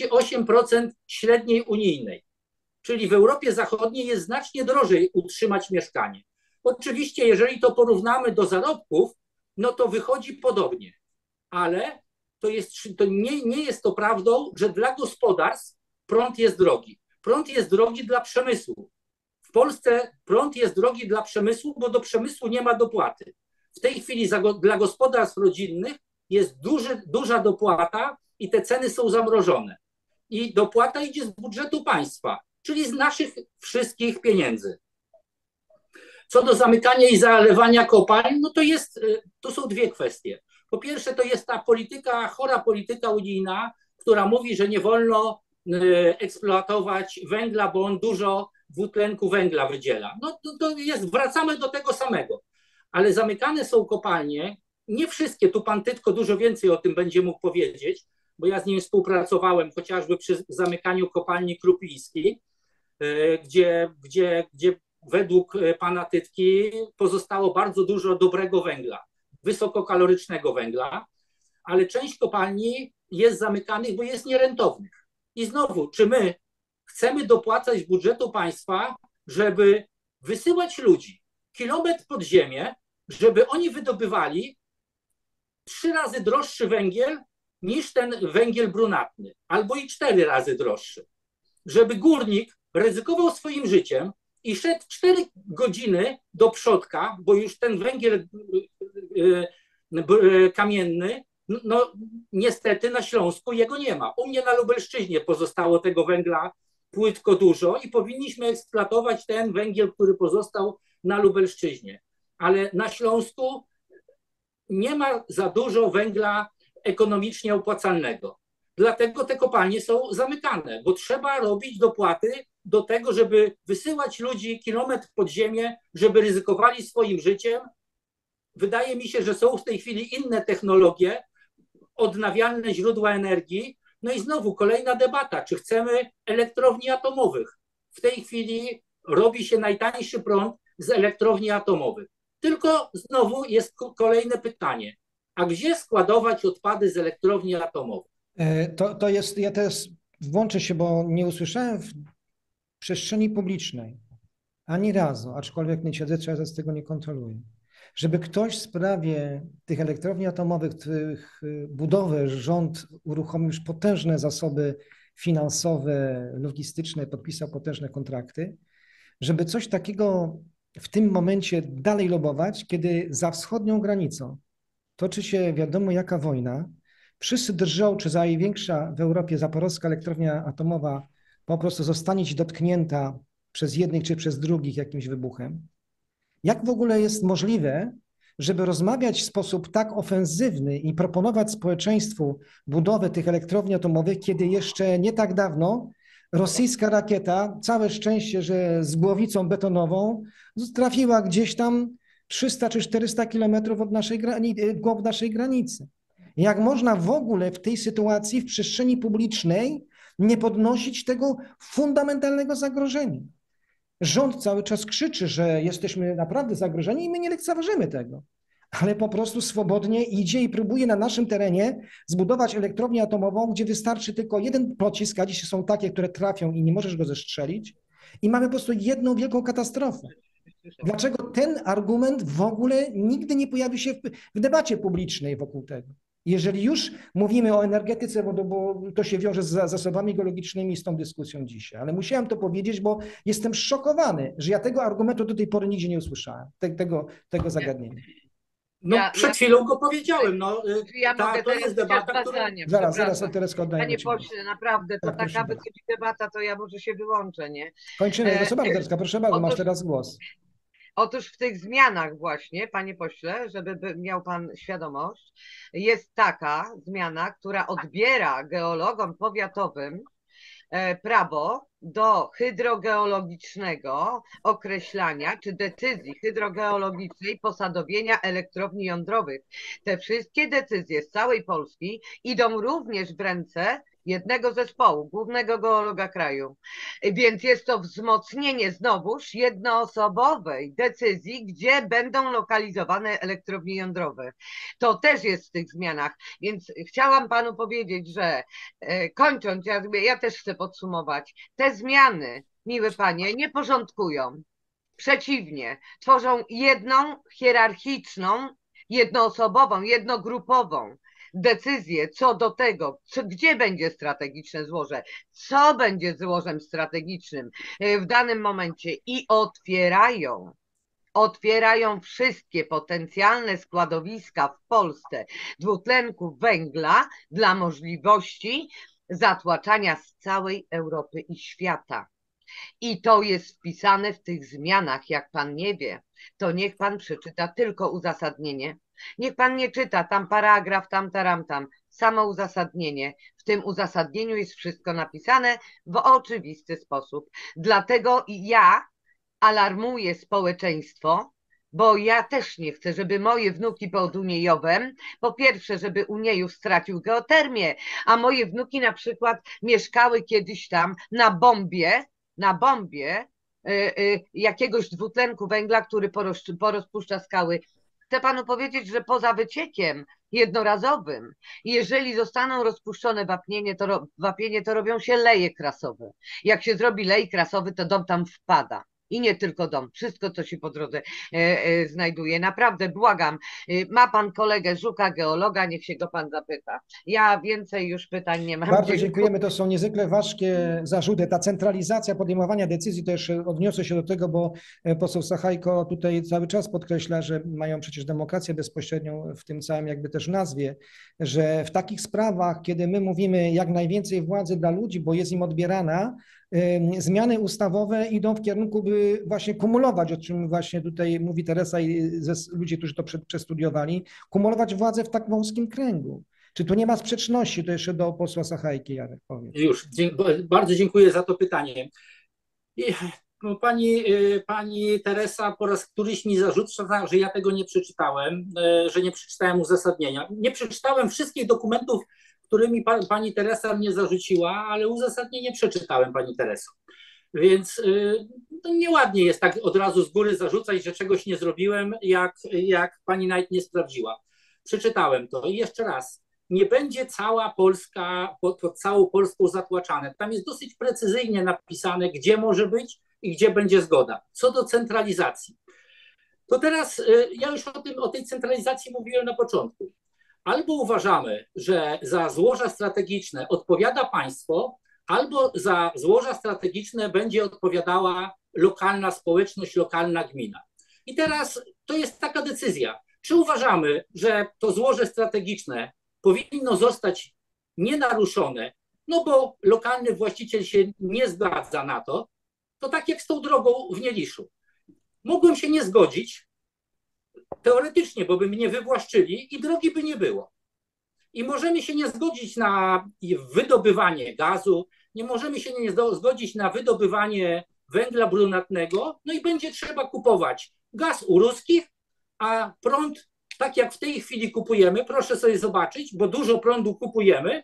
38% średniej unijnej. Czyli w Europie Zachodniej jest znacznie drożej utrzymać mieszkanie. Oczywiście, jeżeli to porównamy do zarobków, no to wychodzi podobnie. Ale to nie jest to prawdą, że dla gospodarstw prąd jest drogi. Prąd jest drogi dla przemysłu. W Polsce prąd jest drogi dla przemysłu, bo do przemysłu nie ma dopłaty. W tej chwili dla gospodarstw rodzinnych jest duża dopłata i te ceny są zamrożone. I dopłata idzie z budżetu państwa, czyli z naszych wszystkich pieniędzy. Co do zamykania i zalewania kopalń, no to są dwie kwestie. Po pierwsze, to jest ta chora polityka unijna, która mówi, że nie wolno eksploatować węgla, bo on dużo dwutlenku węgla wydziela. No wracamy do tego samego. Ale zamykane są kopalnie, nie wszystkie, tu pan Tytko dużo więcej o tym będzie mógł powiedzieć, bo ja z nim współpracowałem chociażby przy zamykaniu kopalni Krupińskiej, gdzie według pana Tytki pozostało bardzo dużo dobrego węgla, wysokokalorycznego węgla, ale część kopalni jest zamykanych, bo jest nierentownych. I znowu, czy my chcemy dopłacać z budżetu państwa, żeby wysyłać ludzi kilometr pod ziemię, żeby oni wydobywali 3 razy droższy węgiel niż ten węgiel brunatny, albo i 4 razy droższy. Żeby górnik ryzykował swoim życiem i szedł 4 godziny do przodka, bo już ten węgiel kamienny, no niestety na Śląsku jego nie ma. U mnie na Lubelszczyźnie pozostało tego węgla płytko dużo i powinniśmy eksploatować ten węgiel, który pozostał na Lubelszczyźnie. Ale na Śląsku nie ma za dużo węgla ekonomicznie opłacalnego. Dlatego te kopalnie są zamykane, bo trzeba robić dopłaty do tego, żeby wysyłać ludzi kilometr pod ziemię, żeby ryzykowali swoim życiem. Wydaje mi się, że są w tej chwili inne technologie, odnawialne źródła energii. No i znowu kolejna debata, czy chcemy elektrowni atomowych. W tej chwili robi się najtańszy prąd z elektrowni atomowych. Tylko znowu jest kolejne pytanie, a gdzie składować odpady z elektrowni atomowych? To jest, ja teraz włączę się, bo nie usłyszałem w przestrzeni publicznej ani razu, aczkolwiek nie siedzę, czy ja z tego nie kontroluję, żeby ktoś w sprawie tych elektrowni atomowych, których budowę rząd uruchomił już potężne zasoby finansowe, logistyczne, podpisał potężne kontrakty, żeby coś takiego w tym momencie dalej lobować, kiedy za wschodnią granicą toczy się wiadomo jaka wojna, wszyscy drżą, czy największa w Europie zaporowska elektrownia atomowa po prostu zostanie dotknięta przez jednych czy przez drugich jakimś wybuchem. Jak w ogóle jest możliwe, żeby rozmawiać w sposób tak ofensywny i proponować społeczeństwu budowę tych elektrowni atomowych, kiedy jeszcze nie tak dawno rosyjska rakieta, całe szczęście, że z głowicą betonową, trafiła gdzieś tam 300 czy 400 kilometrów od naszej granicy. Jak można w ogóle w tej sytuacji w przestrzeni publicznej nie podnosić tego fundamentalnego zagrożenia? Rząd cały czas krzyczy, że jesteśmy naprawdę zagrożeni i my nie lekceważymy tego, ale po prostu swobodnie idzie i próbuje na naszym terenie zbudować elektrownię atomową, gdzie wystarczy tylko jeden pocisk, a dzisiaj są takie, które trafią i nie możesz go zestrzelić i mamy po prostu jedną wielką katastrofę. Dlaczego ten argument w ogóle nigdy nie pojawi się w debacie publicznej wokół tego? Jeżeli już mówimy o energetyce, bo to się wiąże z zasobami geologicznymi i z tą dyskusją dzisiaj, ale musiałem to powiedzieć, bo jestem szokowany, że ja tego argumentu do tej pory nigdzie nie usłyszałem, tego zagadnienia. No przed chwilą go powiedziałem, no to jest debata, która... Zaraz, Teresko, oddajmy Panie ci pośle, naprawdę, to tak, taka wychodzi debata, to ja może się wyłączę, nie? Kończymy, Tereska, proszę bardzo, masz teraz głos. Otóż w tych zmianach właśnie, panie pośle, żeby miał pan świadomość, jest taka zmiana, która odbiera geologom powiatowym prawo do hydrogeologicznego określania czy decyzji hydrogeologicznej posadowienia elektrowni jądrowych. Te wszystkie decyzje z całej Polski idą również w ręce jednego zespołu, głównego geologa kraju. Więc jest to wzmocnienie znowuż jednoosobowej decyzji, gdzie będą lokalizowane elektrownie jądrowe. To też jest w tych zmianach. Więc chciałam panu powiedzieć, że kończąc, ja też chcę podsumować, te zmiany, miłe panie, nie porządkują. Przeciwnie, tworzą jedną hierarchiczną, jednoosobową, jednogrupową decyzję co do tego, gdzie będzie strategiczne złoże, co będzie złożem strategicznym w danym momencie i otwierają wszystkie potencjalne składowiska w Polsce dwutlenku węgla dla możliwości zatłaczania z całej Europy i świata. I to jest wpisane w tych zmianach. Jak pan nie wie, to niech pan przeczyta tylko uzasadnienie. Niech pan nie czyta tam paragraf, tam. Samo uzasadnienie. W tym uzasadnieniu jest wszystko napisane w oczywisty sposób. Dlatego ja alarmuję społeczeństwo, bo ja też nie chcę, żeby moje wnuki pod Uniejowem, po pierwsze, żeby Uniejów stracił geotermię, a moje wnuki na przykład mieszkały kiedyś tam na bombie jakiegoś dwutlenku węgla, który porozpuszcza skały. Chcę panu powiedzieć, że poza wyciekiem jednorazowym, jeżeli zostaną rozpuszczone wapienie, to robią się leje krasowe. Jak się zrobi lej krasowy, to dom tam wpada. i nie tylko dom, wszystko, co się po drodze znajduje. Naprawdę błagam, ma pan kolegę Żuka, geologa, niech się go pan zapyta. Ja więcej już pytań nie mam. Bardzo dziękujemy. To są niezwykle ważkie zarzuty. Ta centralizacja podejmowania decyzji, to jeszcze odniosę się do tego, bo poseł Sachajko tutaj cały czas podkreśla, że mają przecież demokrację bezpośrednią w tym całym jakby też nazwie, że w takich sprawach, kiedy my mówimy jak najwięcej władzy dla ludzi, bo jest im odbierana, zmiany ustawowe idą w kierunku, by właśnie kumulować, o czym właśnie tutaj mówi Teresa i ludzie, którzy to przestudiowali, kumulować władzę w tak wąskim kręgu. Czy tu nie ma sprzeczności? To jeszcze do posła Sachajki, Jarek, powiedz. Już, bardzo dziękuję za to pytanie. Pani Teresa po raz któryś mi zarzuca, że ja tego nie przeczytałem, że nie przeczytałem uzasadnienia. Nie przeczytałem wszystkich dokumentów, którymi pani Teresa mnie zarzuciła, ale uzasadnienie przeczytałem, pani Tereso. Więc no nieładnie jest tak od razu z góry zarzucać, że czegoś nie zrobiłem, jak pani nawet nie sprawdziła. Przeczytałem to i jeszcze raz. Nie będzie cała Polska, pod całą Polską zatłaczane. Tam jest dosyć precyzyjnie napisane, gdzie może być i gdzie będzie zgoda. Co do centralizacji. To teraz ja już o tej centralizacji mówiłem na początku. Albo uważamy, że za złoża strategiczne odpowiada państwo, albo za złoża strategiczne będzie odpowiadała lokalna społeczność, lokalna gmina. I teraz to jest taka decyzja. Czy uważamy, że to złoże strategiczne powinno zostać nienaruszone, no bo lokalny właściciel się nie zgadza na to, to tak jak z tą drogą w Nieliszu. Mogłem się nie zgodzić, teoretycznie, bo by mnie wywłaszczyli i drogi by nie było. I możemy się nie zgodzić na wydobywanie gazu, nie możemy się nie zgodzić na wydobywanie węgla brunatnego, no i będzie trzeba kupować gaz u ruskich, a prąd, tak jak w tej chwili kupujemy, proszę sobie zobaczyć, bo dużo prądu kupujemy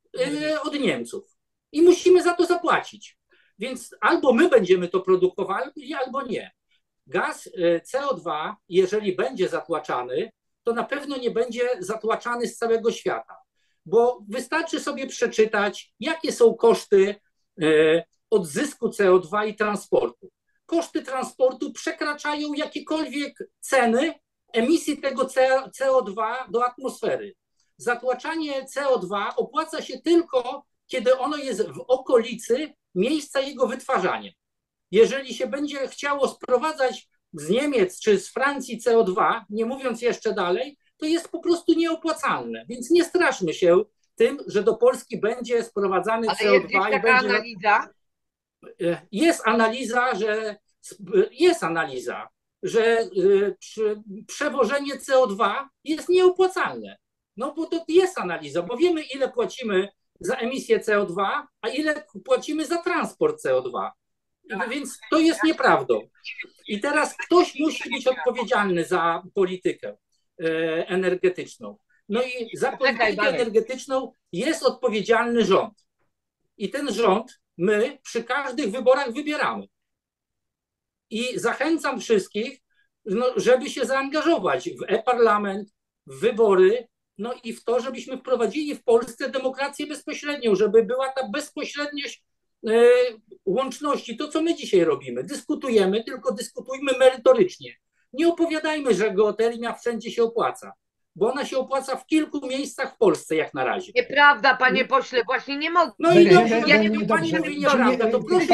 od Niemców i musimy za to zapłacić. Więc albo my będziemy to produkowali, albo nie. Gaz CO2, jeżeli będzie zatłaczany, to na pewno nie będzie zatłaczany z całego świata, bo wystarczy sobie przeczytać, jakie są koszty odzysku CO2 i transportu. Koszty transportu przekraczają jakiekolwiek ceny emisji tego CO2 do atmosfery. Zatłaczanie CO2 opłaca się tylko, kiedy ono jest w okolicy miejsca jego wytwarzania. Jeżeli się będzie chciało sprowadzać z Niemiec czy z Francji CO2, nie mówiąc jeszcze dalej, to jest po prostu nieopłacalne. Więc nie straszmy się tym, że do Polski będzie sprowadzany CO2. Ale jest taka analiza? Jest analiza, że przewożenie CO2 jest nieopłacalne. No bo to jest analiza, bo wiemy, ile płacimy za emisję CO2, a ile płacimy za transport CO2. Więc to jest nieprawdą. I teraz ktoś musi być odpowiedzialny za politykę energetyczną. No i za politykę energetyczną jest odpowiedzialny rząd. I ten rząd my przy każdych wyborach wybieramy. I zachęcam wszystkich, żeby się zaangażować w e-parlament, w wybory, no i w to, żebyśmy wprowadzili w Polsce demokrację bezpośrednią, żeby była ta bezpośredniość łączności, to co my dzisiaj robimy. Dyskutujemy, tylko dyskutujmy merytorycznie. Nie opowiadajmy, że geotermia wszędzie się opłaca, bo ona się opłaca w kilku miejscach w Polsce jak na razie. Nieprawda, panie pośle, właśnie nie mogę. No i dobrze, pani mówi nieprawda, to proszę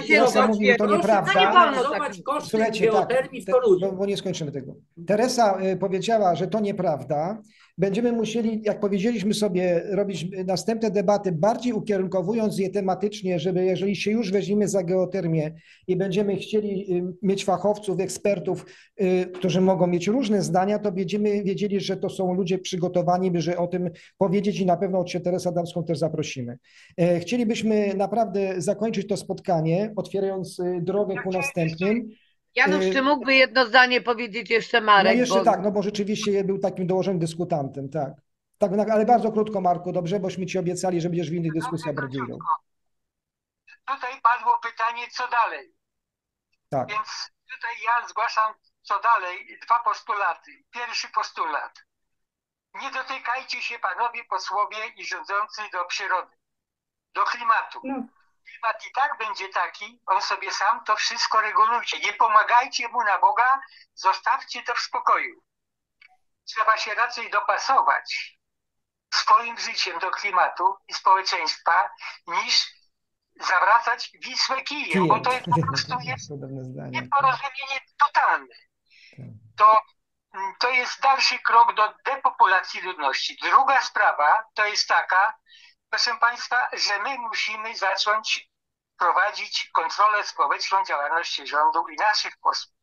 analizować koszty geotermii w Toruniu. Bo nie skończymy tego. Teresa powiedziała, że to nieprawda. Będziemy musieli, jak powiedzieliśmy sobie, robić następne debaty, bardziej ukierunkowując je tematycznie, żeby jeżeli się już weźmiemy za geotermię i będziemy chcieli mieć fachowców, ekspertów, którzy mogą mieć różne zdania, to będziemy wiedzieli, że to są ludzie przygotowani, by o tym powiedzieć i na pewno Cię, Teresę Adamską, też zaprosimy. Chcielibyśmy naprawdę zakończyć to spotkanie, otwierając drogę ku następnym. Janusz, czy mógłby jedno zdanie powiedzieć jeszcze Marek? No jeszcze tak, no bo rzeczywiście był takim dołożonym dyskutantem, tak. Tak, ale bardzo krótko, Marku, dobrze, bośmy Ci obiecali, że będziesz w innych dyskusjach brać udział. Tutaj padło pytanie, co dalej. Tak. Więc tutaj ja zgłaszam, co dalej, dwa postulaty. Pierwszy postulat. Nie dotykajcie się, panowie posłowie i rządzący, do przyrody, do klimatu. klimat i tak będzie taki, on sobie sam to wszystko regulujcie. Nie pomagajcie mu na Boga, zostawcie to w spokoju. Trzeba się raczej dopasować swoim życiem do klimatu i społeczeństwa, niż zawracać Wisłę kijem, bo to po prostu jest nieporozumienie totalne. To jest dalszy krok do depopulacji ludności. Druga sprawa to jest taka, proszę Państwa, że my musimy zacząć prowadzić kontrolę społeczną działalności rządu i naszych posłów.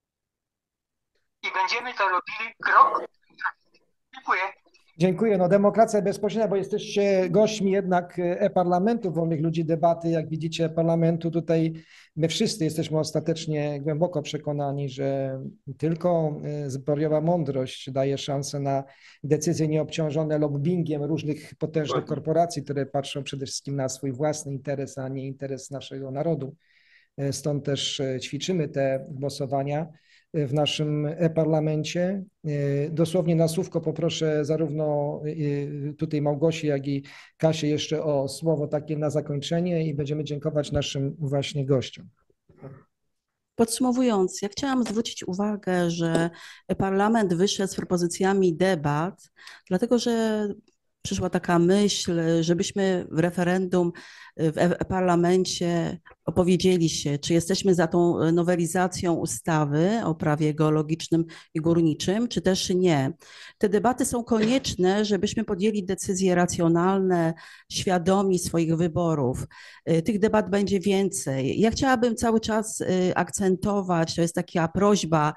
I będziemy to robili krok. Dziękuję. Dziękuję. No, demokracja bezpośrednia, bo jesteście gośćmi jednak e-parlamentu, wolnych ludzi, debaty. Jak widzicie, parlamentu tutaj my wszyscy jesteśmy ostatecznie głęboko przekonani, że tylko zbrojowa mądrość daje szansę na decyzje nieobciążone lobbingiem różnych potężnych korporacji, które patrzą przede wszystkim na swój własny interes, a nie interes naszego narodu. Stąd też ćwiczymy te głosowania w naszym e-parlamencie. Dosłownie na słówko poproszę zarówno tutaj Małgosię, jak i Kasię jeszcze o słowo takie na zakończenie i będziemy dziękować naszym właśnie gościom. Podsumowując, ja chciałam zwrócić uwagę, że parlament wyszedł z propozycjami debat, dlatego że przyszła taka myśl, żebyśmy w referendum w parlamencie opowiedzieli się, czy jesteśmy za tą nowelizacją ustawy o prawie geologicznym i górniczym, czy też nie. Te debaty są konieczne, żebyśmy podjęli decyzje racjonalne, świadomi swoich wyborów. Tych debat będzie więcej. Ja chciałabym cały czas akcentować, to jest taka prośba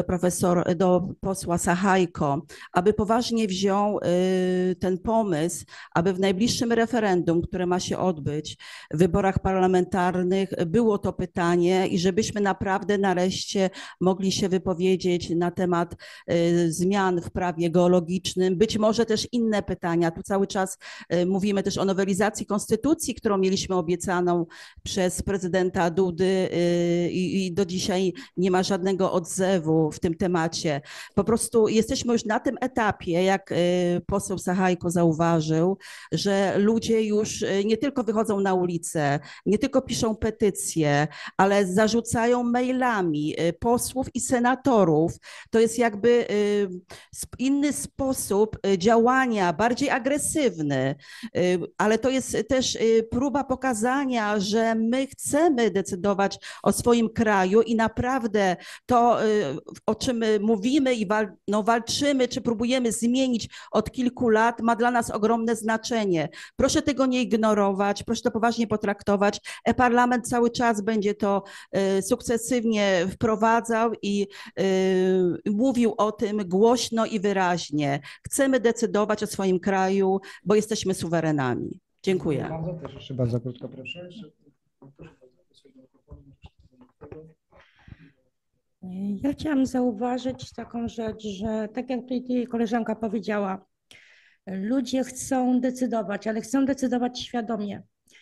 do posła Sachajko, aby poważnie wziął ten pomysł, aby w najbliższym referendum, które ma się odbyć, w wyborach parlamentarnych, było to pytanie i żebyśmy naprawdę nareszcie mogli się wypowiedzieć na temat zmian w prawie geologicznym, być może też inne pytania. Tu cały czas mówimy też o nowelizacji konstytucji, którą mieliśmy obiecaną przez prezydenta Dudy i do dzisiaj nie ma żadnego odzewu w tym temacie. Po prostu jesteśmy już na tym etapie, jak poseł Sachajko zauważył, że ludzie już nie tylko wychodzą na ulicę, nie tylko piszą petycje, ale zarzucają mailami posłów i senatorów. To jest jakby inny sposób działania, bardziej agresywny, ale to jest też próba pokazania, że my chcemy decydować o swoim kraju i naprawdę to, o czym mówimy i walczymy, czy próbujemy zmienić od kilku lat, ma dla nas ogromne znaczenie. Proszę tego nie ignorować, proszę to poważnie potraktować. E-parlament cały czas będzie to sukcesywnie wprowadzał i mówił o tym głośno i wyraźnie. Chcemy decydować o swoim kraju, bo jesteśmy suwerenami. Dziękuję. Bardzo, też jeszcze bardzo krótko proszę. Ja chciałam zauważyć taką rzecz, że tak jak tutaj koleżanka powiedziała, ludzie chcą decydować, ale chcą decydować świadomie.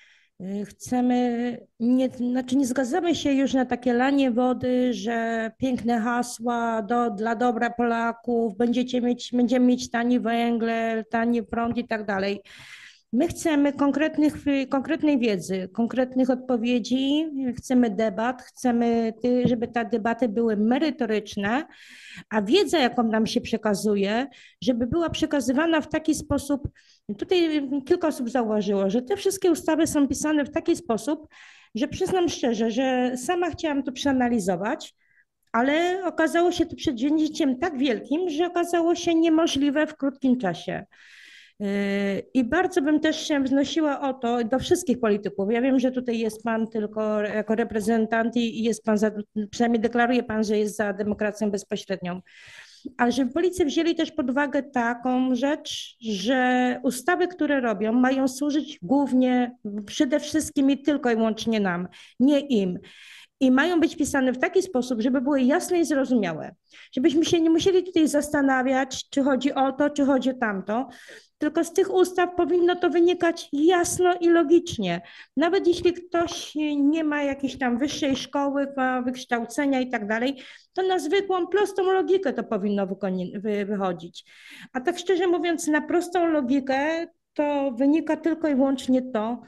Nie zgadzamy się już na takie lanie wody, że piękne hasła dla dobra Polaków, będziemy mieć tani węgiel, tani prąd i tak dalej. My chcemy konkretnej wiedzy, konkretnych odpowiedzi, chcemy debat, chcemy, żeby te debaty były merytoryczne, a wiedza, jaką nam się przekazuje, żeby była przekazywana w taki sposób, tutaj kilka osób zauważyło, że te wszystkie ustawy są pisane w taki sposób, że przyznam szczerze, że sama chciałam to przeanalizować, ale okazało się to przedsięwzięciem tak wielkim, że okazało się niemożliwe w krótkim czasie. I bardzo bym też się wznosiła o to do wszystkich polityków. Ja wiem, że tutaj jest pan tylko jako reprezentant i jest pan przynajmniej deklaruje pan, że jest za demokracją bezpośrednią. Ale żeby politycy wzięli też pod uwagę taką rzecz, że ustawy, które robią, mają służyć głównie, przede wszystkim i tylko i wyłącznie nam, nie im. I mają być pisane w taki sposób, żeby były jasne i zrozumiałe. Żebyśmy się nie musieli tutaj zastanawiać, czy chodzi o to, czy chodzi o tamto, tylko z tych ustaw powinno to wynikać jasno i logicznie. Nawet jeśli ktoś nie ma jakiejś tam wyższej szkoły, wykształcenia i tak dalej, to na zwykłą, prostą logikę to powinno wychodzić. A tak szczerze mówiąc, na prostą logikę to wynika tylko i wyłącznie to,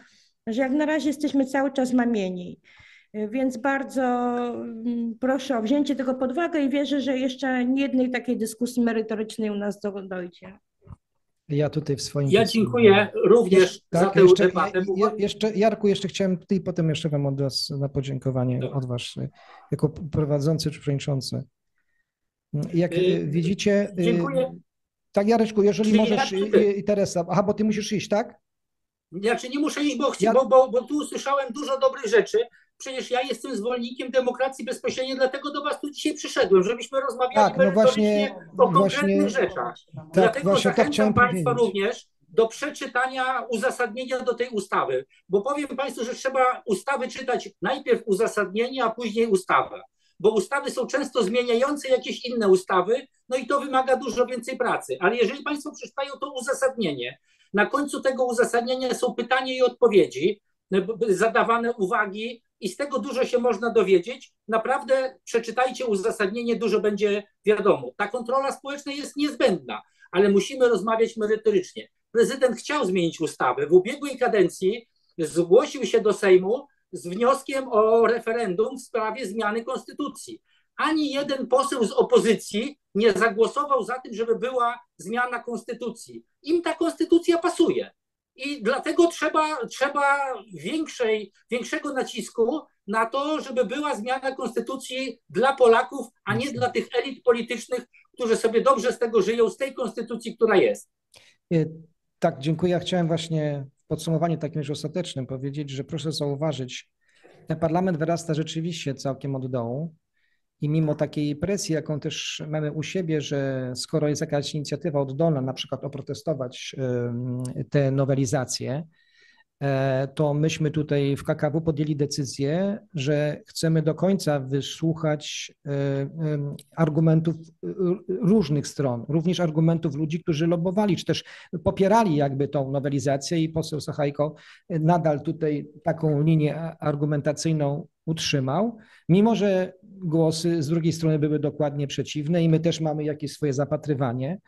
że jak na razie jesteśmy cały czas mamieni. Więc bardzo proszę o wzięcie tego pod uwagę i wierzę, że jeszcze nie jednej takiej dyskusji merytorycznej u nas dojdzie. Ja tutaj w swoim... Ja dziękuję również za tę debatę. Jarku, jeszcze chciałem i potem jeszcze wam od was na podziękowanie od was jako prowadzący czy przewodniczący. Jak widzicie... Dziękuję. Tak, Jareczku, jeżeli Czyli możesz i Teresa, aha, bo ty musisz iść, tak? Znaczy nie muszę iść, bo tu usłyszałem dużo dobrych rzeczy. Przecież ja jestem zwolennikiem demokracji bezpośredniej, dlatego do was tu dzisiaj przyszedłem, żebyśmy rozmawiali merytorycznie o konkretnych rzeczach. Dlatego zachęcam państwa również do przeczytania uzasadnienia do tej ustawy, bo powiem państwu, że trzeba ustawy czytać najpierw uzasadnienie, a później ustawę, bo ustawy są często zmieniające jakieś inne ustawy, no i to wymaga dużo więcej pracy. Ale jeżeli państwo przeczytają to uzasadnienie, na końcu tego uzasadnienia są pytania i odpowiedzi, zadawane uwagi i z tego dużo się można dowiedzieć. Naprawdę przeczytajcie uzasadnienie, dużo będzie wiadomo. Ta kontrola społeczna jest niezbędna, ale musimy rozmawiać merytorycznie. Prezydent chciał zmienić ustawę. W ubiegłej kadencji zgłosił się do Sejmu z wnioskiem o referendum w sprawie zmiany konstytucji. Ani jeden poseł z opozycji nie zagłosował za tym, żeby była zmiana konstytucji. Im ta konstytucja pasuje. I dlatego trzeba większego nacisku na to, żeby była zmiana konstytucji dla Polaków, a nie dla tych elit politycznych, którzy sobie dobrze z tego żyją, z tej konstytucji, która jest. Tak, dziękuję. Ja chciałem właśnie w podsumowaniu takim już ostatecznym powiedzieć, że proszę zauważyć, ten parlament wyrasta rzeczywiście całkiem od dołu. I mimo takiej presji, jaką też mamy u siebie, że skoro jest jakaś inicjatywa oddolna, na przykład oprotestować te nowelizacje, to myśmy tutaj w KKW podjęli decyzję, że chcemy do końca wysłuchać argumentów różnych stron, również argumentów ludzi, którzy lobbowali, czy też popierali jakby tą nowelizację i poseł Sachajko nadal tutaj taką linię argumentacyjną utrzymał, mimo że głosy z drugiej strony były dokładnie przeciwne i my też mamy jakieś swoje zapatrywanie.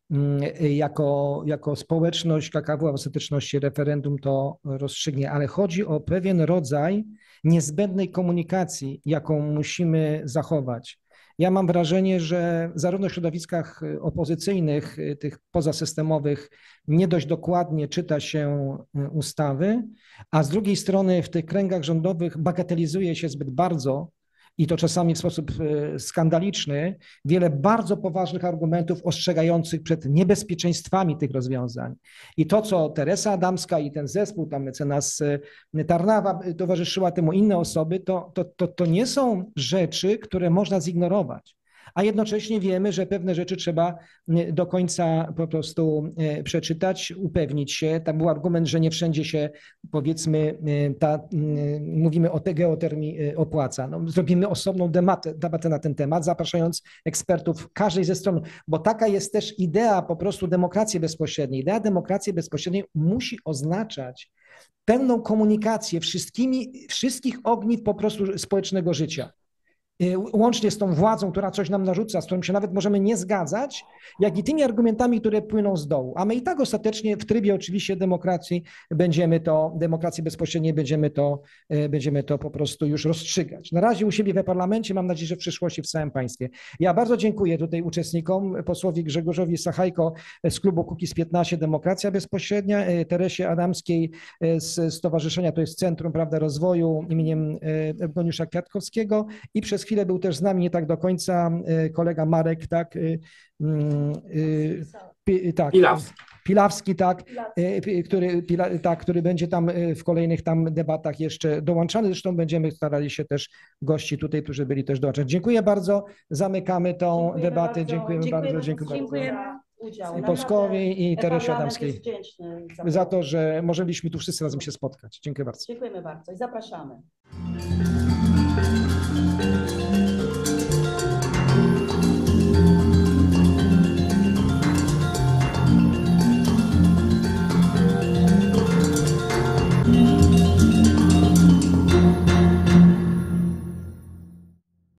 Jako społeczność KKW, a w ostateczności referendum to rozstrzygnie, ale chodzi o pewien rodzaj niezbędnej komunikacji, jaką musimy zachować. Ja mam wrażenie, że zarówno w środowiskach opozycyjnych, tych pozasystemowych, nie dość dokładnie czyta się ustawy, a z drugiej strony w tych kręgach rządowych bagatelizuje się zbyt bardzo i to czasami w sposób skandaliczny, wiele bardzo poważnych argumentów ostrzegających przed niebezpieczeństwami tych rozwiązań. I to, co Teresa Adamska i ten zespół, tam mecenas Tarnawa, towarzyszyła temu inne osoby, to nie są rzeczy, które można zignorować. A jednocześnie wiemy, że pewne rzeczy trzeba do końca po prostu przeczytać, upewnić się. Tam był argument, że nie wszędzie się, powiedzmy, mówimy o tej geotermii opłaca. No, zrobimy osobną debatę na ten temat, zapraszając ekspertów każdej ze stron, bo taka jest też idea po prostu demokracji bezpośredniej. Idea demokracji bezpośredniej musi oznaczać pełną komunikację wszystkich ogniw po prostu społecznego życia. Łącznie z tą władzą, która coś nam narzuca, z którą się nawet możemy nie zgadzać, jak i tymi argumentami, które płyną z dołu. A my i tak ostatecznie w trybie oczywiście demokracji bezpośredniej będziemy to po prostu już rozstrzygać. Na razie u siebie we parlamencie, mam nadzieję, że w przyszłości w całym państwie. Ja bardzo dziękuję tutaj uczestnikom, posłowi Grzegorzowi Sachajko z klubu Kukiz15 Demokracja Bezpośrednia, Teresie Adamskiej z stowarzyszenia, to jest Centrum, prawda, Rozwoju imieniem Eugeniusza Kwiatkowskiego i przez chwilę był też z nami nie tak do końca kolega Marek, tak, Pilawski, tak, który będzie tam w kolejnych tam debatach jeszcze dołączany. Zresztą będziemy starali się też gości tutaj, którzy byli też dołączać. Dziękuję bardzo. Zamykamy tą debatę. Dziękujemy bardzo. Dziękujemy Polskowi i Teresie Adamskiej za to, że możemy tu wszyscy razem się spotkać. Dziękuję bardzo. Dziękujemy bardzo i zapraszamy.